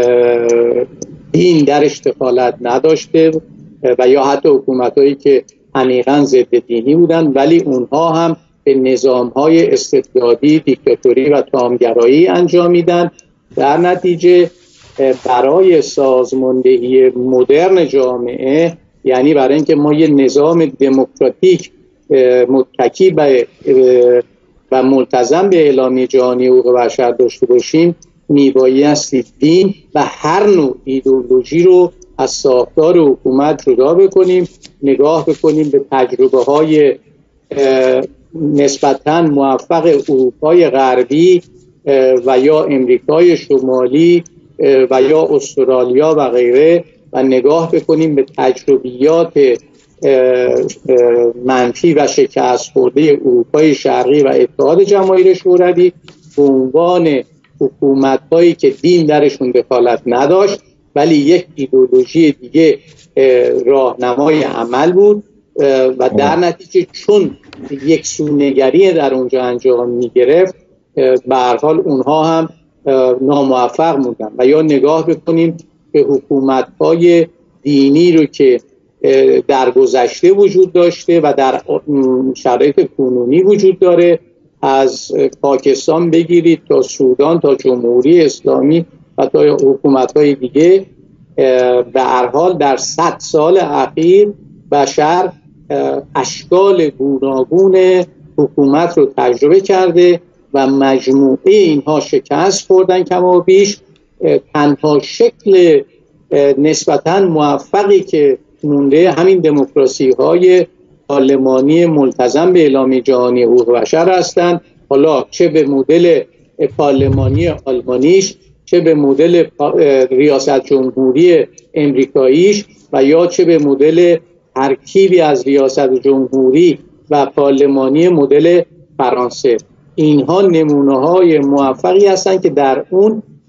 دین درش دخالت نداشته و یا حتی حکومت‌هایی که عمیقاً ضد دینی بودن، ولی اونها هم به نظام‌های استبدادی، دیکتاتوری و تامگرایی انجام میدن. در نتیجه برای سازماندهی مدرن جامعه، یعنی برای اینکه ما یه نظام دموکراتیک متکی به و ملتزم به اعلامیه جهانی حقوق بشر داشته باشیم، میبایستی دین و هر نوع ایدئولوژی رو از ساختار حکومت جدا بکنیم، نگاه بکنیم به تجربه های نسبتاً موفق اروپای غربی و یا امریکای شمالی و یا استرالیا و غیره و نگاه بکنیم به تجربیات منفی و شکست خورده اروپای شرقی و اتحاد جماهیر شوروی به عنوان حکومت‌هایی که دین درشون دخالت نداشت ولی یک ایدئولوژی دیگه راهنمای عمل بود و در نتیجه چون یک سونگری در اونجا انجام می‌گرفت به هر حال اونها هم ناموفق موندن. و یا نگاه بکنیم به حکومت‌های دینی رو که در گذشته وجود داشته و در شرایط کنونی وجود داره، از پاکستان بگیرید تا سودان تا جمهوری اسلامی و تا حکومت‌های دیگه، به هر حال در صد سال اخیر بشر اشکال گوناگون حکومت رو تجربه کرده و مجموعه اینها شکست خوردن کما بیش. تنها شکل نسبتاً موفقی که مونده همین دموکراسی های پارلمانی ملتزم به اعلامیه جهانی حقوق بشر هستند، حالا چه به مدل پارلمانی آلمانیش، چه به مدل ریاست جمهوری امریکاییش و یا چه به مدل ترکیبی از ریاست جمهوری و پارلمانی مدل فرانسه. اینها نمونه های موفقی هستند که در اون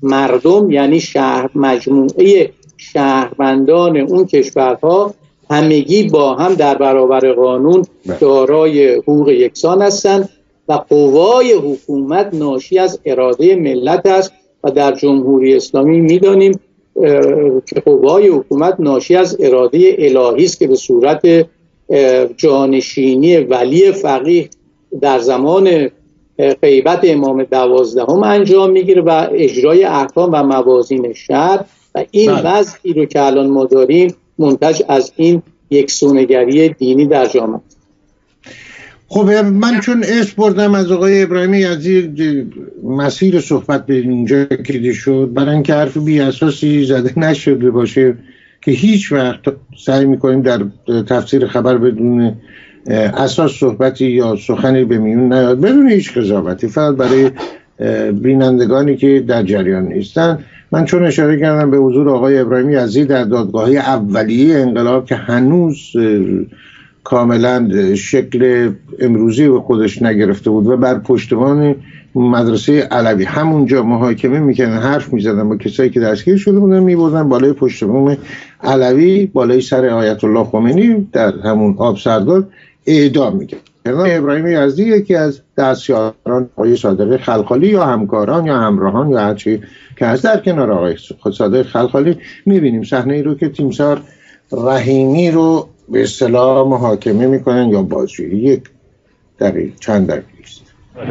مردم یعنی شهر مجموعه شهروندان اون کشورها همگی با هم در برابر قانون دارای حقوق یکسان هستند و قوای حکومت ناشی از اراده ملت است و در جمهوری اسلامی می‌دانیم که قوای حکومت ناشی از اراده الهی است که به صورت جانشینی ولی فقیه در زمان غیبت امام دوازدهم انجام میگیره و اجرای احکام و موازین شرع و این وضعی رو که الان ما داریم منتج از این یکسونگری دینی در جامعه. خب من چون اسم بردم از آقای ابراهیمی یزدی مسیر صحبت به اینجا کلیدی شد، برای اینکه حرف بی اساسی زده نشده باشه که هیچ وقت سعی میکنیم در تفسیر خبر بدون اساس صحبتی یا سخنی به میون نیاد بدون هیچ قضاوتی، فقط برای بینندگانی که در جریان نیستن. من چون اشاره کردم به حضور آقای ابراهیمی یزدی در دادگاه‌های اولیه انقلاب که هنوز کاملا شکل امروزی به خودش نگرفته بود و بر پشتوان مدرسه علوی همونجا محاکمه میکنن، حرف میزدن با کسایی که دستگیر شده بودن، میبردن بالای پشتوان علوی بالای سر آیت الله خمینی در همون آب سردار اعدام میکردن. ابراهیم یزدی یکی از دستیاران آقای صادق خلخالی یا همکاران یا همراهان یا هرچی که از در کنار آقای صادق خلخالی میبینیم صحنه ای رو که تیمسار رحیمی رو به اصطلاح محاکمه میکنن یا بازجویی. یک دقیقه چند دقیقه است.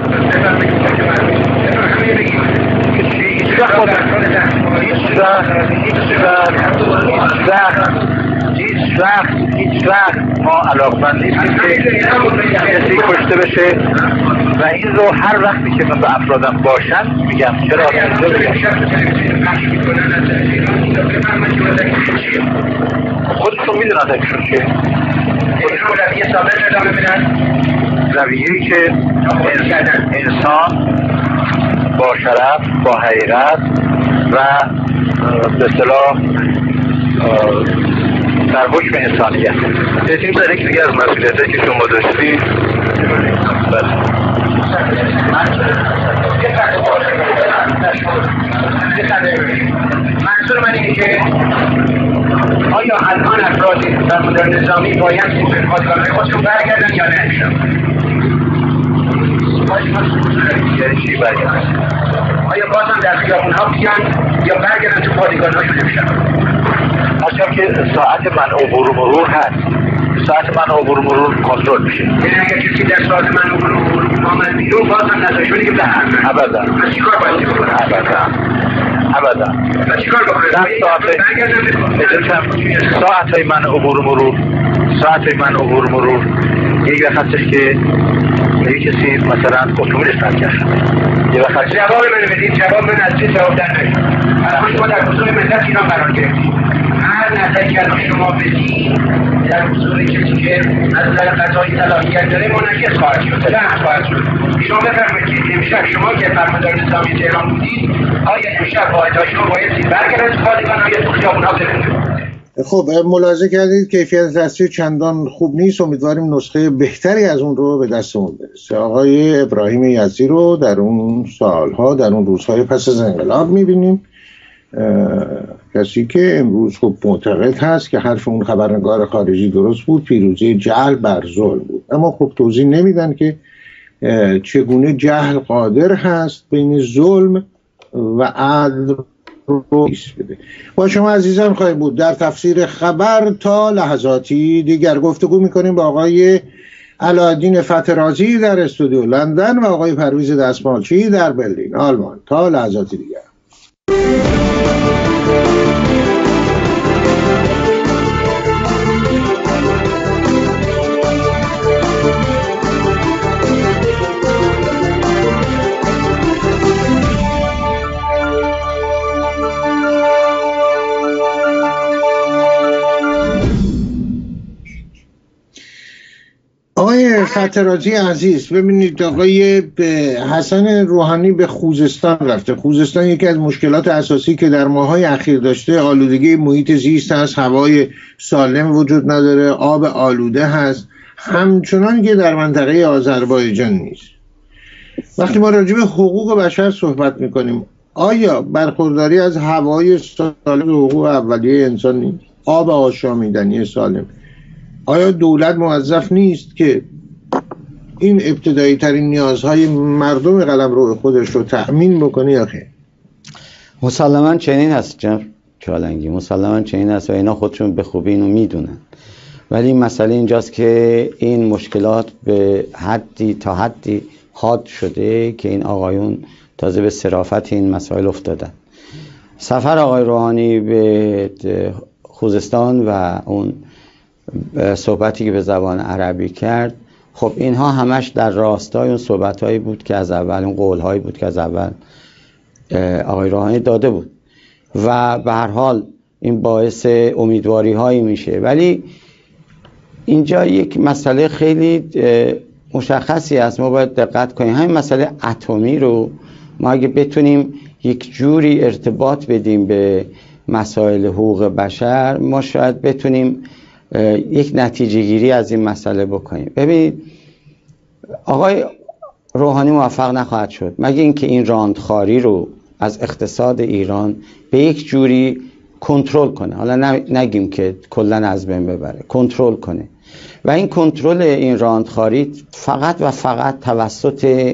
هیچ وقت هیچ وقت ما علاقمند نیستیم که کسی کشته بشه و این رو هر وقتی که مثل افرادم باشن میگم چرا خودشون میدونن اکشون چیه، خودشون رویه ثابت ادامه بدن، رویه‌ای که انسان با شرف با حقیقت و به اصطلاح در حکم انسانیت. این در یک دیگه از مسئولیتایی که شما داشتید بله منظور من اینه که آیا الان افرادی در مدار نظامی باید سیستم خودکار خودشون برگردن یا نه؟ یعنی چی برگردن؟ آیا بازم در خیابون ها بیان یا برگردن تو پادگان ها شده بشن؟ هرچند که ساعت من عبور و مرور هست، ساعت من عبور و مرور کنترل میشه. یعنی اگر کسی در ساعت من عبور و مرور آمد بیرون بازم نزاشونی که بلند ابدا پس چیکار باید بکنه؟ ابدا ابدا پس چیکار بکنه؟ ساعت های من عبور و مرور ساعت من عبور و مرور یک وقت هستش که یه کسی مثلا اتومبیلش پرک کرد، یه وقت جواب من بدید، جواب من از چه جواب در نشد. الان شما در حضور ملت ایران قرار گرفتید، هر نظری که شما بدید در حضور کسی که از نظر قضایی صلاحیت داره منعکس خواهد شد، نه خواهد شد. شما بفرمایید که امشب شما که فرماندار نظامی تهران بودید، آیا امشب واحدهای شما بایستی برگردن تو پادگان یا تو خیابون‌ها برن؟ خب ملاحظه کردید کیفیت تصویر چندان خوب نیست، امیدواریم نسخه بهتری از اون رو به دستمون برسه. آقای ابراهیم یزدی رو در اون سالها در اون روزهای پس از انقلاب میبینیم، کسی که امروز خب معتقد هست که حرف اون خبرنگار خارجی درست بود، پیروزی جهل بر ظلم بود، اما خب توضیح نمیدن که چگونه جهل قادر هست بین ظلم و عدل رو بده. با شما عزیزان خواهیم بود در تفسیر خبر تا لحظاتی دیگر. گفتگو میکنیم با آقای علاءالدین فتح رازی در استودیو لندن و آقای پرویز دستمالچی در برلین آلمان. تا لحظاتی دیگر. آقای فتح رازی عزیز، ببینید آقای حسن روحانی به خوزستان رفته. خوزستان یکی از مشکلات اساسی که در ماهای اخیر داشته آلودگی محیط زیست هست، هوای سالم وجود نداره، آب آلوده هست، همچنان که در منطقه آذربایجان نیست. وقتی ما راجع به حقوق بشر صحبت میکنیم، آیا برخورداری از هوای سالم حقوق اولیه انسان نیست؟ آب آشامیدنی سالم؟ آیا دولت موظف نیست که این ابتدایی ترین نیازهای مردم قلمرو خودش رو تأمین بکنه یا خیر؟ مسلماً چنین هست جناب چالنگی، مسلماً چنین هست و اینا خودشون به خوبی اینو میدونن. ولی مسئله اینجاست که این مشکلات به حدی تا حدی حاد شده که این آقایون تازه به صرافت این مسائل افتادن. سفر آقای روحانی به خوزستان و اون صحبتی که به زبان عربی کرد، خب اینها همش در راستای اون صحبت‌هایی بود که از اول، اون قول‌هایی بود که از اول آقای روحانی داده بود و به هر حال این باعث امیدواری هایی میشه. ولی اینجا یک مسئله خیلی مشخصی است، ما باید دقت کنیم. همین مسئله اتمی رو ما اگه بتونیم یک جوری ارتباط بدیم به مسائل حقوق بشر، ما شاید بتونیم یک نتیجه گیری از این مسئله بکنیم. ببینید آقای روحانی موفق نخواهد شد مگه اینکه این راندخاری رو از اقتصاد ایران به یک جوری کنترل کنه. حالا نگیم که کلا از بین ببره، کنترل کنه. و این کنترل این راندخاری فقط و فقط توسط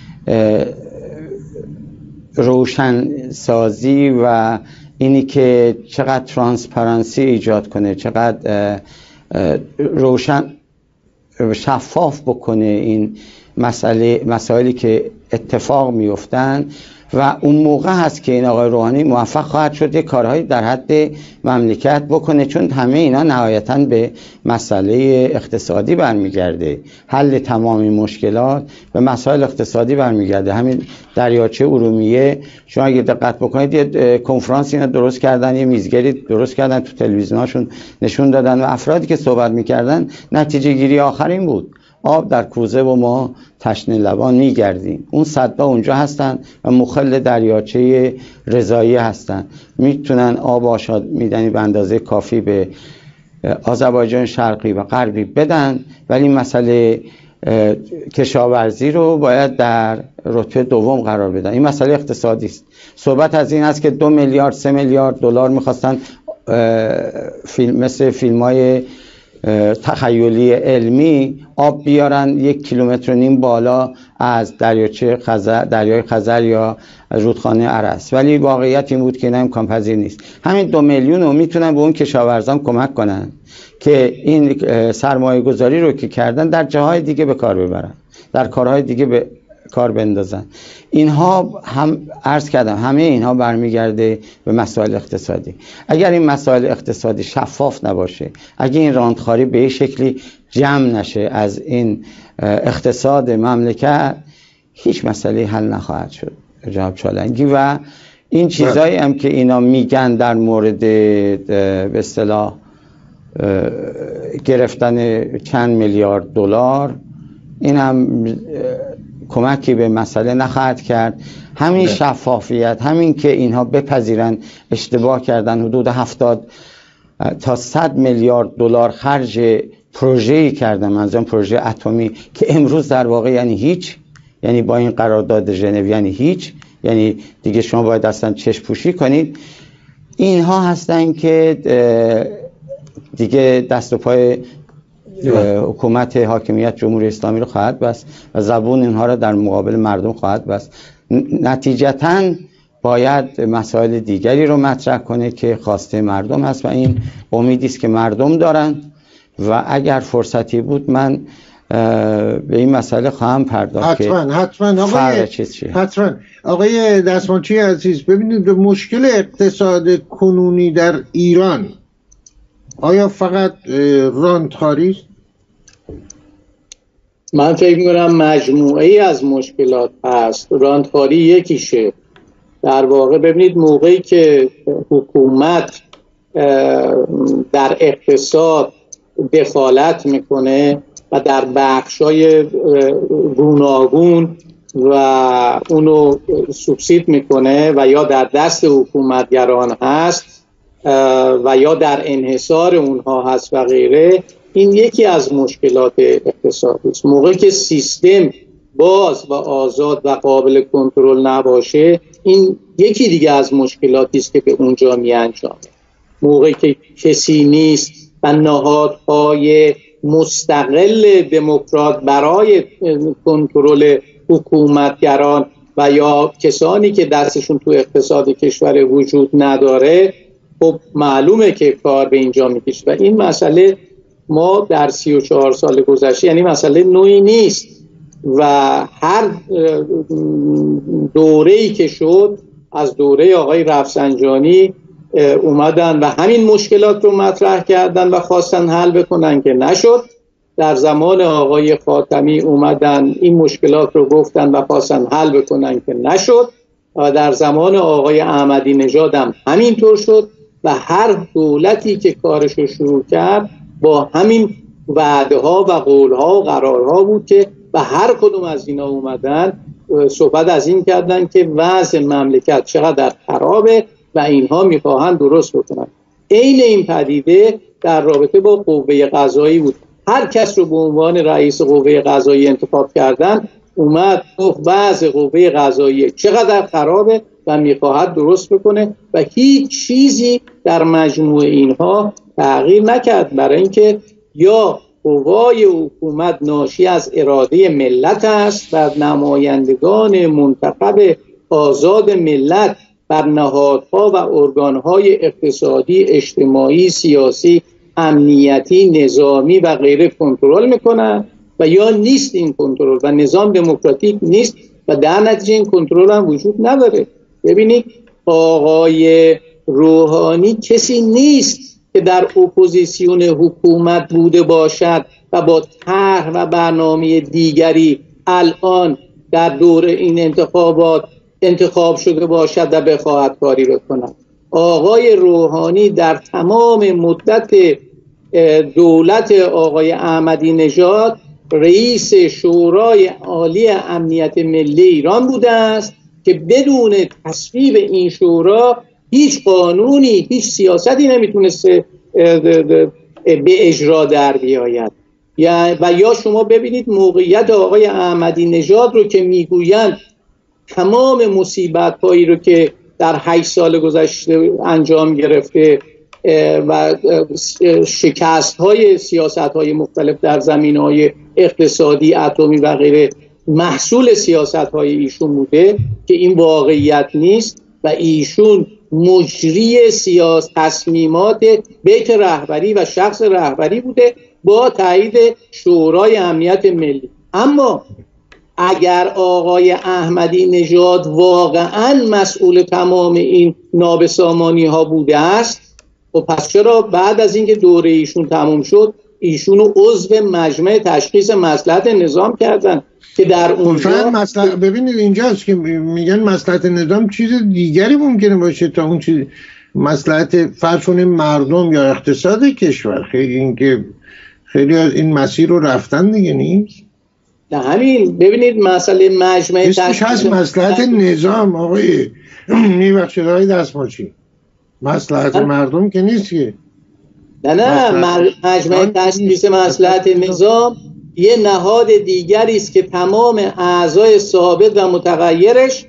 روشنسازی و اینی که چقدر ترانسپرنسی ایجاد کنه، چقدر روشن شفاف بکنه این مسئله مسائلی که اتفاق میفتن و اون موقع هست که این آقای روحانی موفق خواهد شد یک کارهایی در حد مملکت بکنه، چون همه اینا نهایتاً به مسئله اقتصادی برمیگرده. حل تمام مشکلات به مسائل اقتصادی برمیگرده. همین دریاچه ارومیه شما اگه دقت بکنید یه کنفرانس اینا درست کردن، یه میزگری درست کردن، تو تلویزیوناشون نشون دادن و افرادی که صحبت میکردن نتیجه گیری آخرین بود آب در کوزه و ما تشنه لبان میگردیم. اون صدها اونجا هستن و مخل دریاچه رضایی هستن، میتونن آب آشامیدنی به اندازه کافی به آذربایجان شرقی و غربی بدن، ولی مسئله کشاورزی رو باید در رتبه دوم قرار بدن. این مسئله اقتصادی است. صحبت از این است که دو میلیارد سه میلیارد دلار میخواستن فیلم مثل فیلم‌های تخیلی علمی آب بیارن یک کیلومتر و نیم بالا از دریاچه خزر، دریای خزر یا رودخانه ارس، ولی واقعیت این بود که این امکان پذیر نیست. همین دو میلیون رو میتونن به اون کشاورزان کمک کنن که این سرمایه گذاری رو که کردن در جاهای دیگه به کار ببرن، در کارهای دیگه به کار بندازن. اینها هم عرض کردم همه اینها برمیگرده به مسائل اقتصادی. اگر این مسائل اقتصادی شفاف نباشه، اگر این راندخاری به یک شکلی جمع نشه از این اقتصاد مملکت، هیچ مسئله حل نخواهد شد جناب چالنگی. و این چیزایی هم که اینا میگن در مورد به اصطلاح گرفتن چند میلیارد دلار، این هم کمکی به مسئله نخواهد کرد. همین شفافیت، همین که اینها بپذیرن اشتباه کردن، حدود هفتاد تا صد میلیارد دلار خرج پروژه‌ای کردن، منظورم پروژه اتمی که امروز در واقع یعنی هیچ، یعنی با این قرارداد ژنو یعنی هیچ، یعنی دیگه شما باید اصلا چشم پوشی کنید. اینها هستن که دیگه دست و پای حکومت حاکمیت جمهوری اسلامی رو خواهد بست و زبون اینها رو در مقابل مردم خواهد بست. نتیجتاً باید مسائل دیگری رو مطرح کنه که خواسته مردم هست و این امیدی است که مردم دارن و اگر فرصتی بود من به این مسئله خواهم پرداخت. حتما حتما آقای حتما آقای دستمانچی عزیز، ببینید مشکل اقتصاد کنونی در ایران آیا فقط راندخاری است؟ من فکر می‌کنم مجموعه ای از مشکلات هست. راندخاری یکیشه. در واقع ببینید موقعی که حکومت در اقتصاد دخالت میکنه و در بخشای گوناگون و اونو سوبسید میکنه و یا در دست حکومتگران هست و یا در انحصار اونها هست و غیره، این یکی از مشکلات اقتصادی است. موقعی که سیستم باز و آزاد و قابل کنترل نباشه، این یکی دیگه از مشکلاتی است که به اونجا میانجامه. موقعی که کسی نیست و نهادهای مستقل دموکرات برای کنترل حکومتگران و یا کسانی که دستشون تو اقتصاد کشور وجود نداره، خب معلومه که کار به اینجا میکشه. و این مسئله ما در سی و چهار سال گذشته، یعنی مسئله نوعی نیست و هر دوره‌ای که شد، از دوره آقای رفسنجانی اومدن و همین مشکلات رو مطرح کردن و خواستن حل بکنن که نشد. در زمان آقای خاتمی اومدن این مشکلات رو گفتن و خواستن حل بکنن که نشد و در زمان آقای احمدی نژاد هم همینطور شد و هر دولتی که کارش رو شروع کرد با همین وعده ها و قول ها و قرارها بود که و هر کدوم از اینا اومدن صحبت از این کردن که وضع مملکت چقدر خرابه و اینها میخواهند درست بکنن. عین این پدیده در رابطه با قوه قضایی بود. هر کس رو به عنوان رئیس قوه قضایی انتخاب کردن، اومد گفت وضع قوه قضایی چقدر خرابه و میخواهد درست بکنه و هیچ چیزی در مجموع اینها تغییر نکرد، برای اینکه یا قوای حکومت ناشی از اراده ملت است و نمایندگان منتخب آزاد ملت بر نهادها و ارگانهای اقتصادی، اجتماعی، سیاسی، امنیتی، نظامی و غیره کنترل میکنن و یا نیست این کنترل و نظام دموکراتیک نیست و در نتیجه این کنترل هم وجود نداره. ببینید آقای روحانی کسی نیست که در اپوزیسیون حکومت بوده باشد و با طرح و برنامه دیگری الان در دور این انتخابات انتخاب شده باشد و بخواهد کاری بکند. آقای روحانی در تمام مدت دولت آقای احمدی نژاد رئیس شورای عالی امنیت ملی ایران بوده است که بدون تصویب این شورا هیچ قانونی، هیچ سیاستی نمیتونسته به اجرا در بیاید. و یا شما ببینید موقعیت آقای احمدی نژاد رو که میگویند تمام مصیبت هایی رو که در هشت سال گذشته انجام گرفته و شکست های سیاست های مختلف در زمین های اقتصادی، اتمی و غیره محصول سیاست های ایشون بوده که این واقعیت نیست و ایشون مجری سیاست تصمیمات بیت رهبری و شخص رهبری بوده با تایید شورای امنیت ملی. اما اگر آقای احمدی نژاد واقعا مسئول تمام این نابسامانی ها بوده است، و پس چرا بعد از اینکه دوره ایشون تموم شد ایشونو عضو مجمع تشخیص مصلحت نظام کردن که در اونجا مصلحت، ببینید اینجاست که میگن مصلحت نظام چیز دیگری ممکنه باشه تا اون چیز مصلحت فرشون مردم یا اقتصاد کشور. خیلی اینکه خیلی از این مسیر رو رفتن دیگه نیست. نه همین ببینید مسئله مجمع تشخیص هست مصلحت نظام. آقای میبخشید آقای دستماچی، مصلحت مردم که نیست که. نه نه مجمع تشخیص مصلحت نظام یه نهاد دیگری است که تمام اعضای ثابت و متغیرش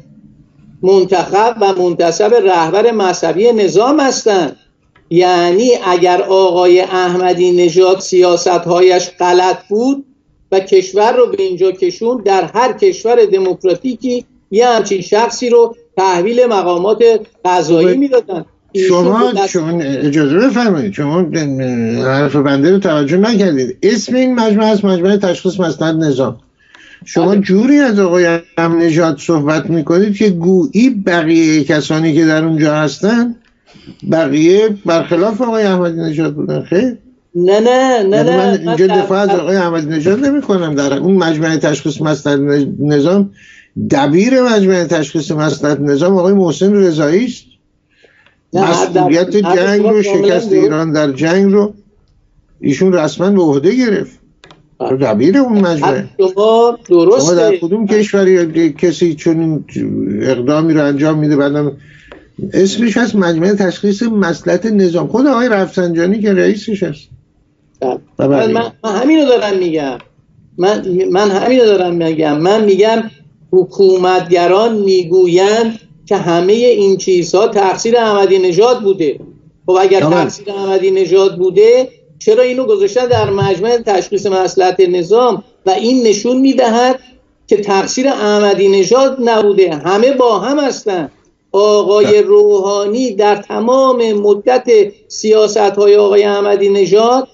منتخب و منتصب رهبر مذهبی نظام هستند. یعنی اگر آقای احمدی نژاد سیاست‌هایش غلط بود و کشور رو به اینجا کشون، در هر کشور دموکراتیکی یه همچین شخصی رو تحویل مقامات قضایی میدادن. شما چون اجازه بفرمایید، شما حرف بنده رو توجه نکردید. اسم این مجمع است مجمع تشخیص مصلحت نظام. شما آه. جوری از آقای احمدی نژاد صحبت میکنید که گویی بقیه کسانی که در اونجا هستن بقیه برخلاف آقای احمدی نژاد بودن. خیر نه نه نه نه من اینجا دفاع از آقای احمدی نژاد نمی کنم. در اون مجمع تشخیص مصلحت نظام دبیر مجمع تشخیص مصلحت نظام آقای محسن رضایی است. مسئولیت جنگ رو، شکست ایران در جنگ رو ایشون رسما به عهده گرفت. تو دبیر اون مجمع. شما درسته. شما در کدوم کشوری کسی چون اقدامی رو انجام میده بعدم اسمش هست مجمع تشخیص مصلحت نظام؟ خود آقای رفسنجانی که رئیسش هست. من, من همینو دارم میگم. من من همینو دارم میگم. من میگم حکومتگران میگویند که همه این چیزها تقصیر احمدی نژاد بوده. خب اگر تقصیر احمدی نژاد بوده چرا اینو گذاشتن در مجمع تشخیص مصلحت نظام؟ و این نشون میدهد که تقصیر احمدی نژاد نبوده، همه با هم هستن. آقای روحانی در تمام مدت سیاست‌های آقای احمدی نژاد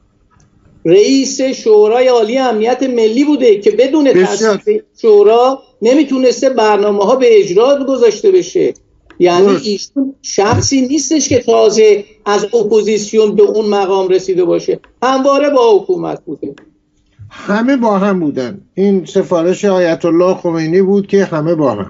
رئیس شورای عالی امنیت ملی بوده که بدون تصویب شورا نمیتونسته برنامه ها به اجرا گذاشته بشه. یعنی ایشون شخصی نیستش که تازه از اپوزیسیون به اون مقام رسیده باشه، همواره با حکومت بوده. همه با هم بودن. این سفارش آیت الله خمینی بود که همه با هم.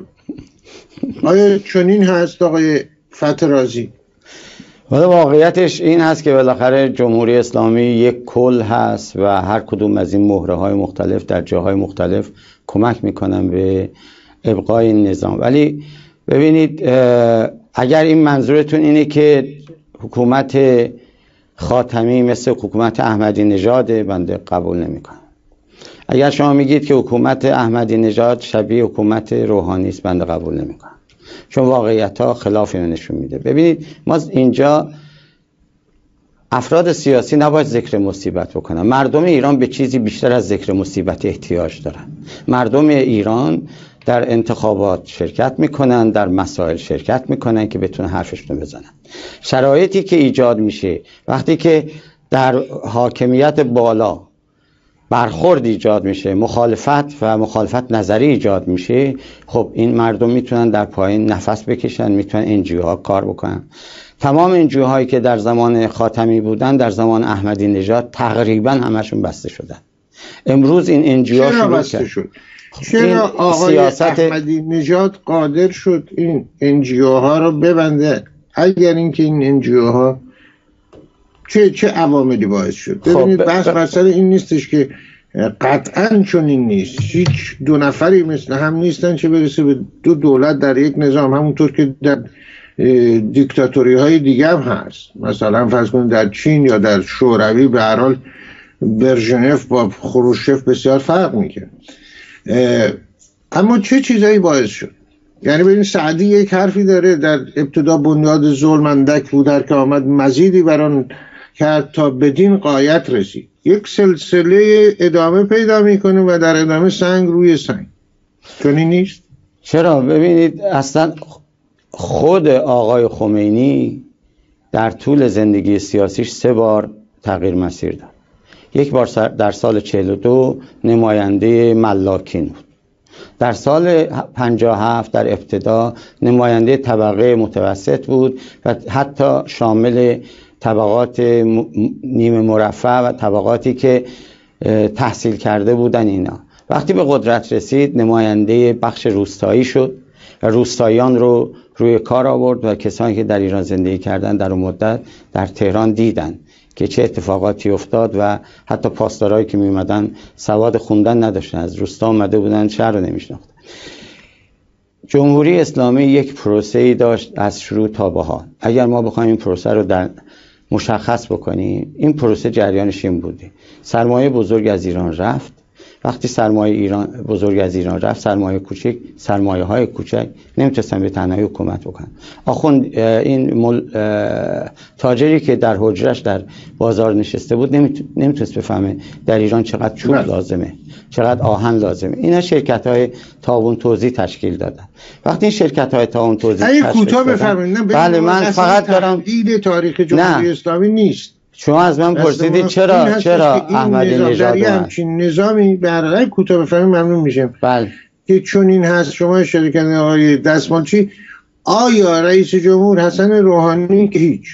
آیا چنین هست آقای فتح رازی؟ حالا واقعیتش این هست که بالاخره جمهوری اسلامی یک کل هست و هر کدوم از این مهره های مختلف در جاهای مختلف کمک میکنن به ابقای این نظام. ولی ببینید اگر این منظورتون اینه که حکومت خاتمی مثل حکومت احمدی نژاده، بنده قبول نمیکنم. اگر شما میگید که حکومت احمدی نژاد شبیه حکومت روحانی است، بنده قبول نمیکنم، چون واقعیت ها خلاف اینو نشون میده. ببینید ما اینجا افراد سیاسی نباید ذکر مصیبت بکنن. مردم ایران به چیزی بیشتر از ذکر مصیبت احتیاج دارن. مردم ایران در انتخابات شرکت میکنن، در مسائل شرکت میکنن که بتونن حرفشون بزنن. شرایطی که ایجاد میشه وقتی که در حاکمیت بالا برخورد ایجاد میشه، مخالفت و مخالفت نظری ایجاد میشه، خب این مردم میتونن در پایین نفس بکشن، میتونن انجیو ها کار بکنن. تمام انجیو هایی که در زمان خاتمی بودن در زمان احمدی نژاد تقریبا همشون بسته شدن. امروز این انجیو ها شروع بسته شد. چرا آقای سیاست احمدی نژاد قادر شد این انجیو ها رو ببنده؟ اگر اینکه این انجیو ها چه چه عواملی باعث شد؟ ببینید بحث مسئله این نیستش که قطعاً چون این نیست، هیچ دو نفری مثل هم نیستن چه برسه به دو دولت در یک نظام، همونطور که در دیکتاتوری های دیگه هم هست. مثلا فرض کنید در چین یا در شوروی به هر حال برژنف با خروشچف بسیار فرق میکنه. اما چه چیزایی باعث شد؟ یعنی ببین سعدی یک حرفی داره در ابتدا بنیاد ظلم اندک بود هر که آمد مزیدی بران کرد تا بدین غایت رسید. یک سلسله ادامه پیدا میکنه و در ادامه سنگ روی سنگ. چنین نیست؟ چرا؟ ببینید اصلا خود آقای خمینی در طول زندگی سیاسیش سه بار تغییر مسیر داد. یک بار در سال چهل و دو نماینده ملاکین بود. در سال پنجاه و هفت در ابتدا نماینده طبقه متوسط بود و حتی شامل طبقات نیمه مرفه و طبقاتی که تحصیل کرده بودن اینا. وقتی به قدرت رسید نماینده بخش روستایی شد و روستاییان رو روی کار آورد و کسانی که در ایران زندگی کردن در اون مدت در تهران دیدن که چه اتفاقاتی افتاد و حتی پاسدارایی که می اومدن سواد خوندن نداشتن، از روستا اومده بودن، شهر رو نمیشناختن. جمهوری اسلامی یک پروسه‌ای داشت از شروع تا به حال. اگر ما بخوایم این پروسه رو در مشخص بکنیم، این پروسه جریانش این بوده: سرمایه بزرگ از ایران رفت. وقتی سرمایه ایران بزرگ از ایران رفت، سرمایه کوچک، سرمایه های کوچک نمیتونستن به تنهایی حکومت بکنن. آخوند این مل... تاجری که در حجرش در بازار نشسته بود نمیتونست بفهمه در ایران چقدر چوب لازمه، چقدر آهن لازمه. اینا شرکت های تعاون توزیع تشکیل دادن. وقتی این شرکت های تعاون توزیع تشکیل دادن، کوتاه بفرمایید. بله من فقط دارم تحلیل تاریخ جمهوری اسلامی نیست. شما از من پرسیدید چرا چرا احمدی نژاد همچین نظامی برای کوتاه بفهمید ممنون میشم. بله که چون این هست شما اشاره کردین آقای دستمالچی، آیا رئیس جمهور حسن روحانی که هیچ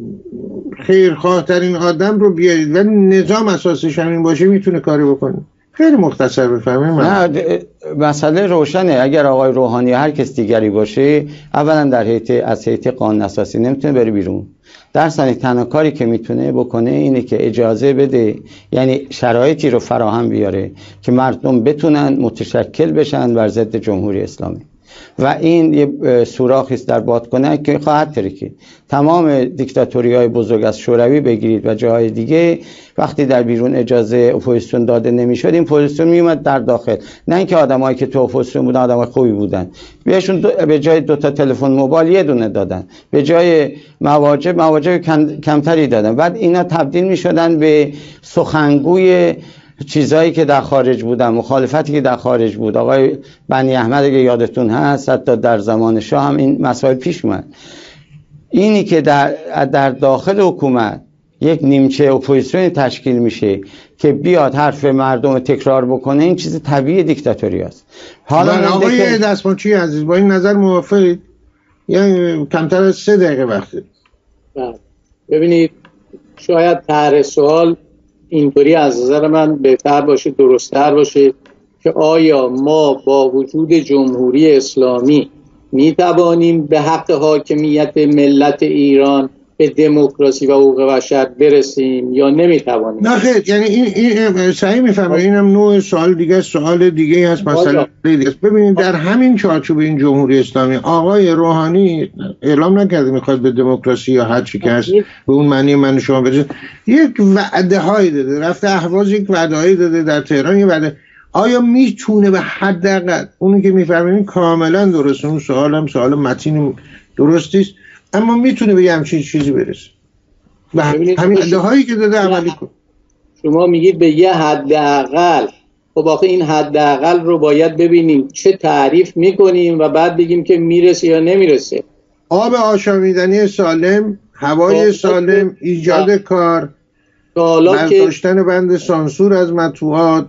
خیرخواه ترین آدم رو بیارید و نظام اساسش همین باشه میتونه کاری بکنه؟ خیلی مختصر بفهمید. نه مسئله روشنه. اگر آقای روحانی هر کس دیگری باشه، اولا در هیئت از هیئت قانون اساسی نمیتونه بره بیرون. در ثانی تنها کاری که میتونه بکنه اینه که اجازه بده، یعنی شرایطی رو فراهم بیاره که مردم بتونن متشکل بشن بر ضد جمهوری اسلامی. و این یه سوراخی است در بادکنک که خواهد ترکید. تمام دیکتاتوری های بزرگ از شوروی بگیرید و جاهای دیگه وقتی در بیرون اجازه اپوزیسیون داده نمیشد، این اپوزیسیون میومد در داخل. نه اینکه آدمایی که تو اپوزیسیون بودن آدمای خوبی بودن، بهشون دو به جای دو تا تلفن موبایل یه دونه دادن، به جای مواجب مواجب کم، کمتری دادن. بعد اینا تبدیل میشدن به سخنگوی چیزایی که در خارج بودن، مخالفتی که در خارج بود. آقای بنی احمد اگه یادتون هست حتی در زمان شاه هم این مسائل پیش اومد. اینی که در در داخل حکومت یک نیمچه اپوزیسیون تشکیل میشه که بیاد حرف مردم تکرار بکنه، این چیز طبیعی دیکتاتوری است. حالا آقای دستمالچی عزیز با این نظر موافقید؟ یعنی کمتر از سه دقیقه وقته. ببینید شاید طرح سوال اینطوری از نظر من بهتر باشه، درست‌تر باشه که آیا ما با وجود جمهوری اسلامی می توانیم به حق حاکمیت ملت ایران به دموکراسی و حقوق بشر برسیم یا نمی توانیم؟ نه خیر، یعنی این این صحیح میفهمم. اینم نوع سوال دیگه، سوال دیگه هست، مسئله دیگه است. ببینید در همین چارچوب این جمهوری اسلامی آقای روحانی اعلام نکرده میخواد به دموکراسی یا هر چی که هست به اون معنی من شما برسه. یک وعده هایی داده، رفته اهواز یک وعده هایی داده در تهران. یه وعده آیا میتونه به حداقل اونی که میفهمین کاملا درست، اون سوالم سوال متین درستی است، اما میتونه به همچین چیزی برسه و همین حدهایی که داده عملی کن؟ شما میگید به یه حداقل. خب آخه این حداقل رو باید ببینیم چه تعریف میکنیم و بعد بگیم که میرسه یا نمیرسه. آب آشامیدنی سالم، هوای سالم، ایجاد ده. کار، برداشتن بند سانسور از مطبوعات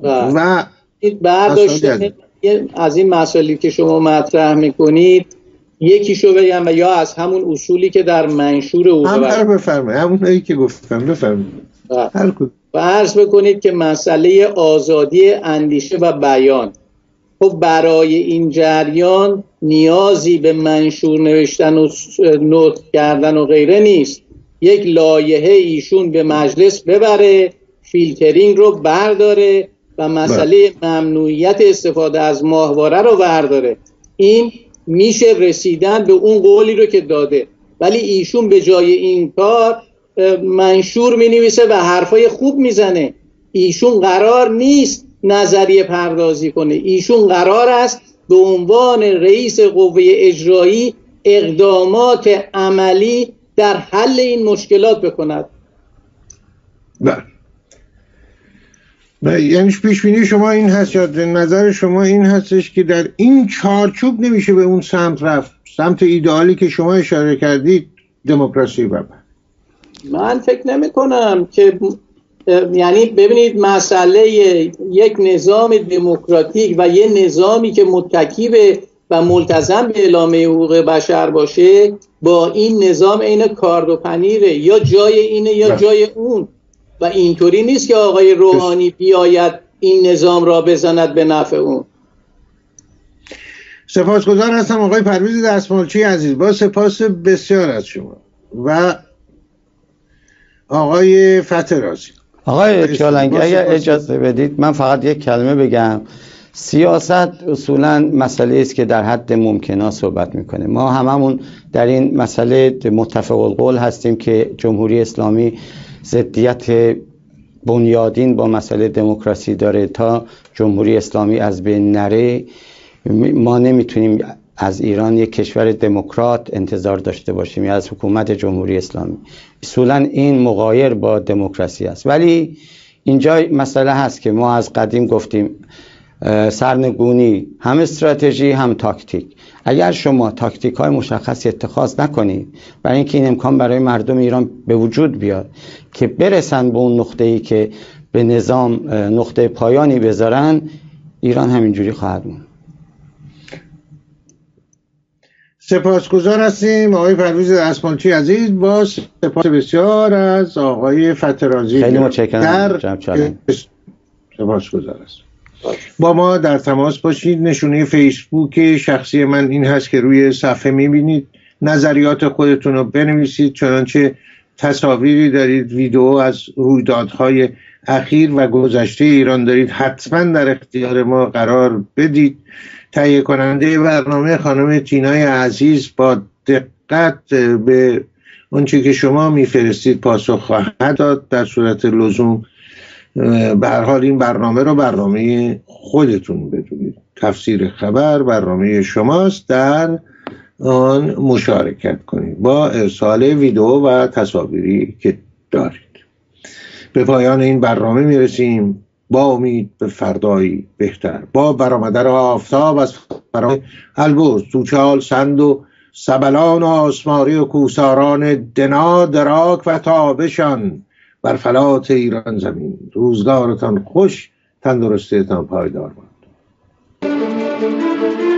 و برداشتن از این مسائلی که شما مطرح میکنید. یکیشو بگم و یا از همون اصولی که در منشور او هم هر بفرمایید، همونایی که گفتم بفرمایید. هر کدوم. و عرض بکنید که مسئله آزادی اندیشه و بیان، خب برای این جریان نیازی به منشور نوشتن و نوت کردن و غیره نیست. یک لایحه ایشون به مجلس ببره، فیلترینگ رو برداره و مسئله ممنوعیت استفاده از ماهواره رو برداره. این میشه رسیدن به اون قولی رو که داده. ولی ایشون به جای این کار منشور می نویسه و حرفای خوب میزنه. ایشون قرار نیست نظریه پردازی کنه. ایشون قرار است به عنوان رئیس قوه اجرایی اقدامات عملی در حل این مشکلات بکند. بله. یعنی پیش بینی شما این هست یا نظر شما این هستش که در این چارچوب نمیشه به اون سمت رفت، سمت ایدئالی که شما اشاره کردید، دموکراسی بابا؟ من فکر نمی کنم که، یعنی ببینید مسئله یک نظام دموکراتیک و یه نظامی که متکی به و ملتزم به اعلامیه حقوق بشر باشه با این نظام عین کارد و پنیره، یا جای اینه یا جای اون. و اینطوری نیست که آقای روحانی بیاید این نظام را بزند به نفع اون. سپاسگزار هستم آقای پرویز دستمالچی عزیز، با سپاس بسیار از شما و آقای فتح رازی. آقای چالنگی اگر اجازه بدید من فقط یک کلمه بگم. سیاست اصولا مسئله است که در حد ممکنات صحبت میکنه. ما هممون در این مسئله متفق القول هستیم که جمهوری اسلامی ضدیت بنیادین با مسئله دموکراسی داره. تا جمهوری اسلامی از بین نره ما نمیتونیم از ایران یک کشور دموکرات انتظار داشته باشیم یا از حکومت جمهوری اسلامی. اصولا این مغایر با دموکراسی است. ولی اینجا مسئله هست که ما از قدیم گفتیم سرنگونی هم استراتژی هم تاکتیک. اگر شما تاکتیک های مشخصی اتخاذ نکنید برای اینکه این امکان برای مردم ایران به وجود بیاد که برسن به اون نقطه‌ای که به نظام نقطه پایانی بذارن، ایران همینجوری خواهد موند. سپاسگزار هستیم آقای پرویز دستمالچی عزیز، با سپاس بسیار از آقای فتح رازی. خیلی متشکرم جناب چالنگی. سپاسگزار هستم. با ما در تماس باشید. نشونه فیسبوک شخصی من این هست که روی صفحه میبینید. نظریات خودتون رو بنویسید، چنانچه تصاویری دارید، ویدیو از رویدادهای اخیر و گذشته ایران دارید، حتما در اختیار ما قرار بدید. تهیه کننده برنامه خانم تینای عزیز با دقت به اون چی که شما میفرستید پاسخ خواهد داد. در صورت لزوم به هر حال این برنامه رو برنامه خودتون بدونید. تفسیر خبر برنامه شماست، در آن مشارکت کنید با ارسال ویدیو و تصاویری که دارید. به پایان این برنامه میرسیم با امید به فردایی بهتر، با برآمدن آفتاب از فرای البرز، توچال، سند و سبلان و آسماری و کوساران دنا دراک و تابشان بر فلات ایران زمین. روزگارتان خوش، تندرستیتان پایدار باد.